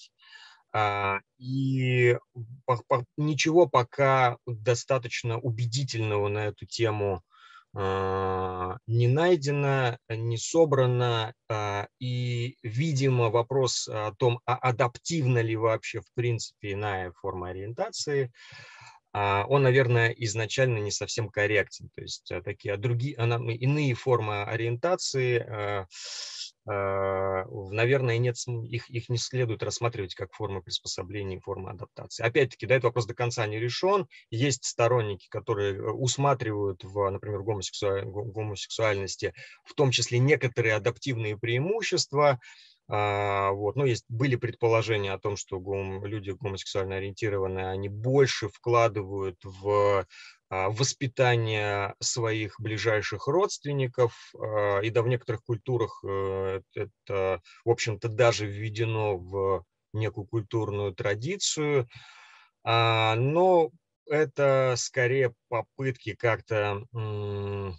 Speaker 2: И ничего пока достаточно убедительного на эту тему не найдено, не собрано, и, видимо, вопрос о том, адаптивна ли вообще в принципе иная форма ориентации, он, наверное, изначально не совсем корректен. То есть такие иные формы ориентации, наверное, их не следует рассматривать как формы приспособления и формы адаптации. Опять-таки, да, этот вопрос до конца не решен. Есть сторонники, которые усматривают например, гомосексуальности, в том числе некоторые адаптивные преимущества. Вот. Но были предположения о том, что люди гомосексуально ориентированные, они больше вкладывают в воспитание своих ближайших родственников, и да, в некоторых культурах это, в общем-то, даже введено в некую культурную традицию, но это скорее попытки как-то, ну,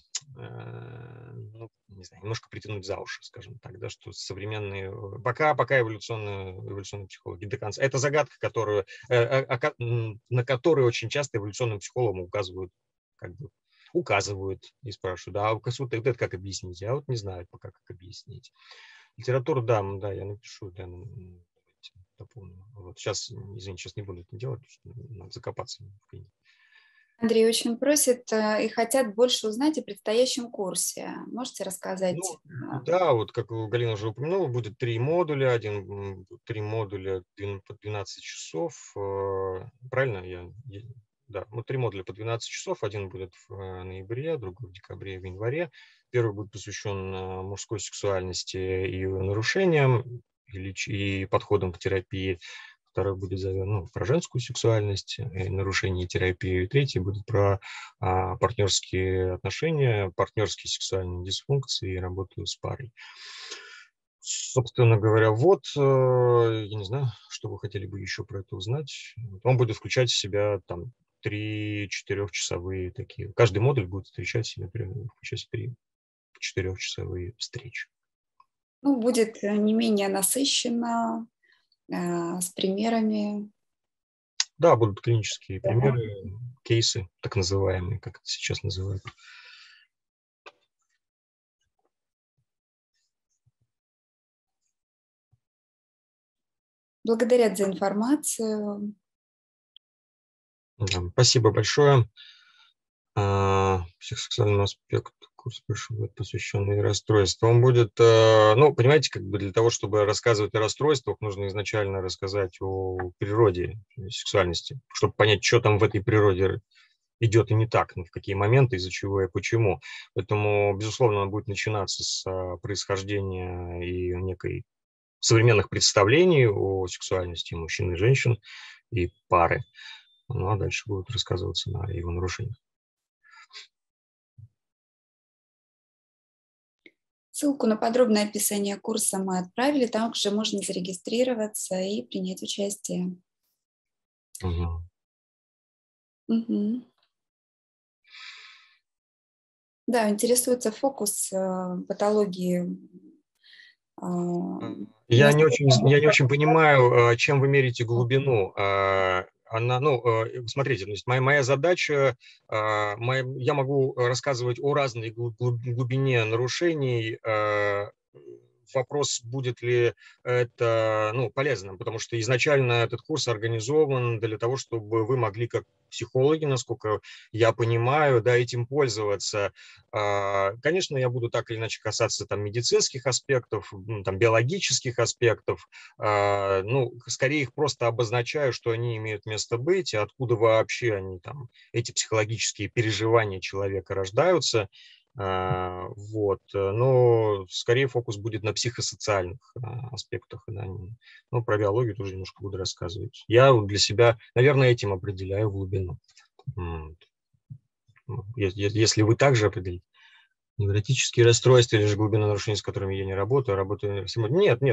Speaker 2: не знаю, немножко притянуть за уши, скажем так, да, что современные, пока эволюционные психологи до конца. Это загадка, на которую очень часто эволюционным психологам указывают и спрашивают, а это как объяснить? Я вот не знаю пока, как объяснить. Литературу, да, я напишу, да, дополню. Вот сейчас, извините, сейчас не буду это делать, потому что надо закопаться в книге.
Speaker 1: Андрей очень просит и хотят больше узнать о предстоящем курсе. Можете рассказать?
Speaker 2: Да, вот как Галина уже упомянула, будет 3 модуля, 3 модуля по 12 часов. Правильно? Да, 3 модуля по 12 часов. Один будет в ноябре, другой в декабре и в январе. Первый будет посвящен мужской сексуальности и ее нарушениям и подходам к терапии. Второй будет про женскую сексуальность, нарушение и терапию. И третий будет про партнерские отношения, партнерские сексуальные дисфункции и работу с парой. Собственно говоря, вот, я не знаю, что вы хотели бы еще про это узнать. Он будет включать в себя там 3 4-часовые такие. Каждый модуль будет включать в себя 3 4-часовые встречи.
Speaker 1: Ну, будет не менее насыщенно, с примерами.
Speaker 2: Да, будут клинические примеры, кейсы, так называемые, как это сейчас называют.
Speaker 1: Благодарят за информацию.
Speaker 2: Спасибо большое. Психосексуальному аспекту курс будет посвященный расстройству. Он будет, ну, понимаете, как бы для того, чтобы рассказывать о расстройствах, нужно изначально рассказать о природе сексуальности, чтобы понять, что там в этой природе идет и не так, в какие моменты, из-за чего и почему. Поэтому, безусловно, он будет начинаться с происхождения и некой современных представлений о сексуальности мужчин и женщин и пары. Ну, а дальше будут рассказываться о его нарушениях.
Speaker 1: Ссылку на подробное описание курса мы отправили. Там уже можно зарегистрироваться и принять участие.
Speaker 2: Угу.
Speaker 1: Угу. Да, интересуется фокус патологии.
Speaker 2: Я не очень понимаю, чем вы меряете глубину. смотрите, то есть моя задача, я могу рассказывать о разной глубине нарушений. Вопрос, будет ли это полезным, потому что изначально этот курс организован для того, чтобы вы могли, как психологи, насколько я понимаю, да, этим пользоваться. Конечно, я буду так или иначе касаться там медицинских аспектов, там, биологических аспектов. Скорее их просто обозначаю, что они имеют место быть, и откуда вообще они там, эти психологические переживания человека рождаются. Вот. Но скорее фокус будет на психосоциальных аспектах. Да. Про биологию тоже немножко буду рассказывать. Я для себя, наверное, этим определяю глубину. Если вы также определите. Невротические расстройства или же глубина нарушений, с которыми я не работаю, Нет,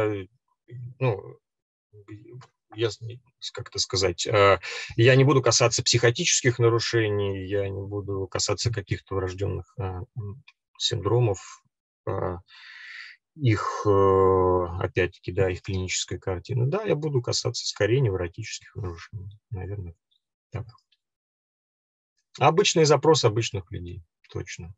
Speaker 2: как это сказать, я не буду касаться психотических нарушений, я не буду касаться каких-то врожденных синдромов, их, опять-таки, да, их клинической картины. Да, я буду касаться скорее невротических нарушений, наверное, так. Обычный запрос обычных людей, точно.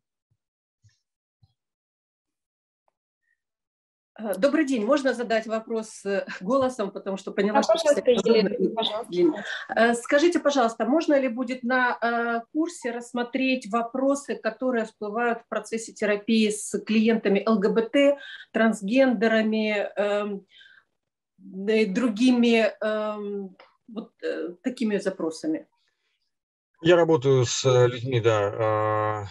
Speaker 3: Добрый день. Можно задать вопрос голосом, потому что поняла, что
Speaker 1: пожалуйста.
Speaker 3: Скажите, пожалуйста, можно ли будет на курсе рассмотреть вопросы, которые всплывают в процессе терапии с клиентами ЛГБТ, трансгендерами, другими такими запросами?
Speaker 2: Я работаю с людьми, да,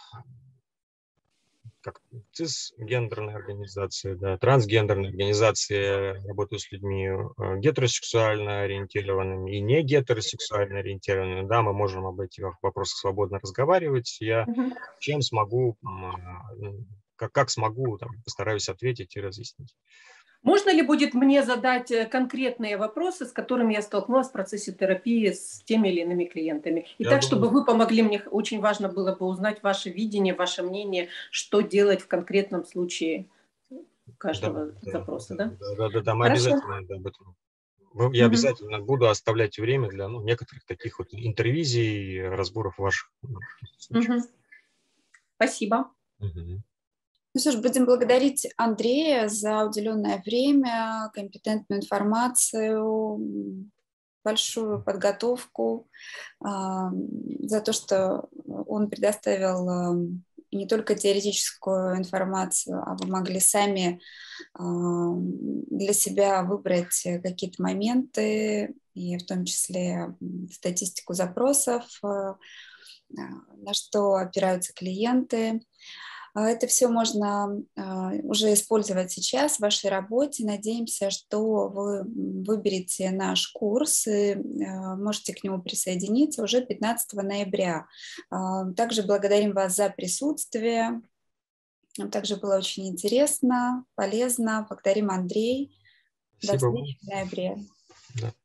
Speaker 2: как цисгендерные организации, да, трансгендерные организации, работаю с людьми гетеросексуально ориентированными и не гетеросексуально ориентированными. Да, мы можем об этих вопросах свободно разговаривать. Я чем смогу, как смогу, постараюсь ответить и разъяснить.
Speaker 3: Можно ли будет мне задать конкретные вопросы, с которыми я столкнулась в процессе терапии с теми или иными клиентами? И так, чтобы вы помогли мне, очень важно было бы узнать ваше видение, ваше мнение, что делать в конкретном случае каждого запроса. Да,
Speaker 2: мы обязательно об этом. Я обязательно буду оставлять время для некоторых таких вот интервизий, разборов ваших случаев.
Speaker 3: Спасибо.
Speaker 1: Ну что ж, будем благодарить Андрея за уделенное время, компетентную информацию, большую подготовку, за то, что он предоставил не только теоретическую информацию, а вы могли сами для себя выбрать какие-то моменты, и в том числе статистику запросов, на что опираются клиенты. Это все можно уже использовать сейчас в вашей работе. Надеемся, что вы выберете наш курс и можете к нему присоединиться уже 15 ноября. Также благодарим вас за присутствие. Нам также было очень интересно, полезно. Благодарим, Андрей.
Speaker 2: Спасибо.
Speaker 1: До встречи в ноябре.
Speaker 2: Да.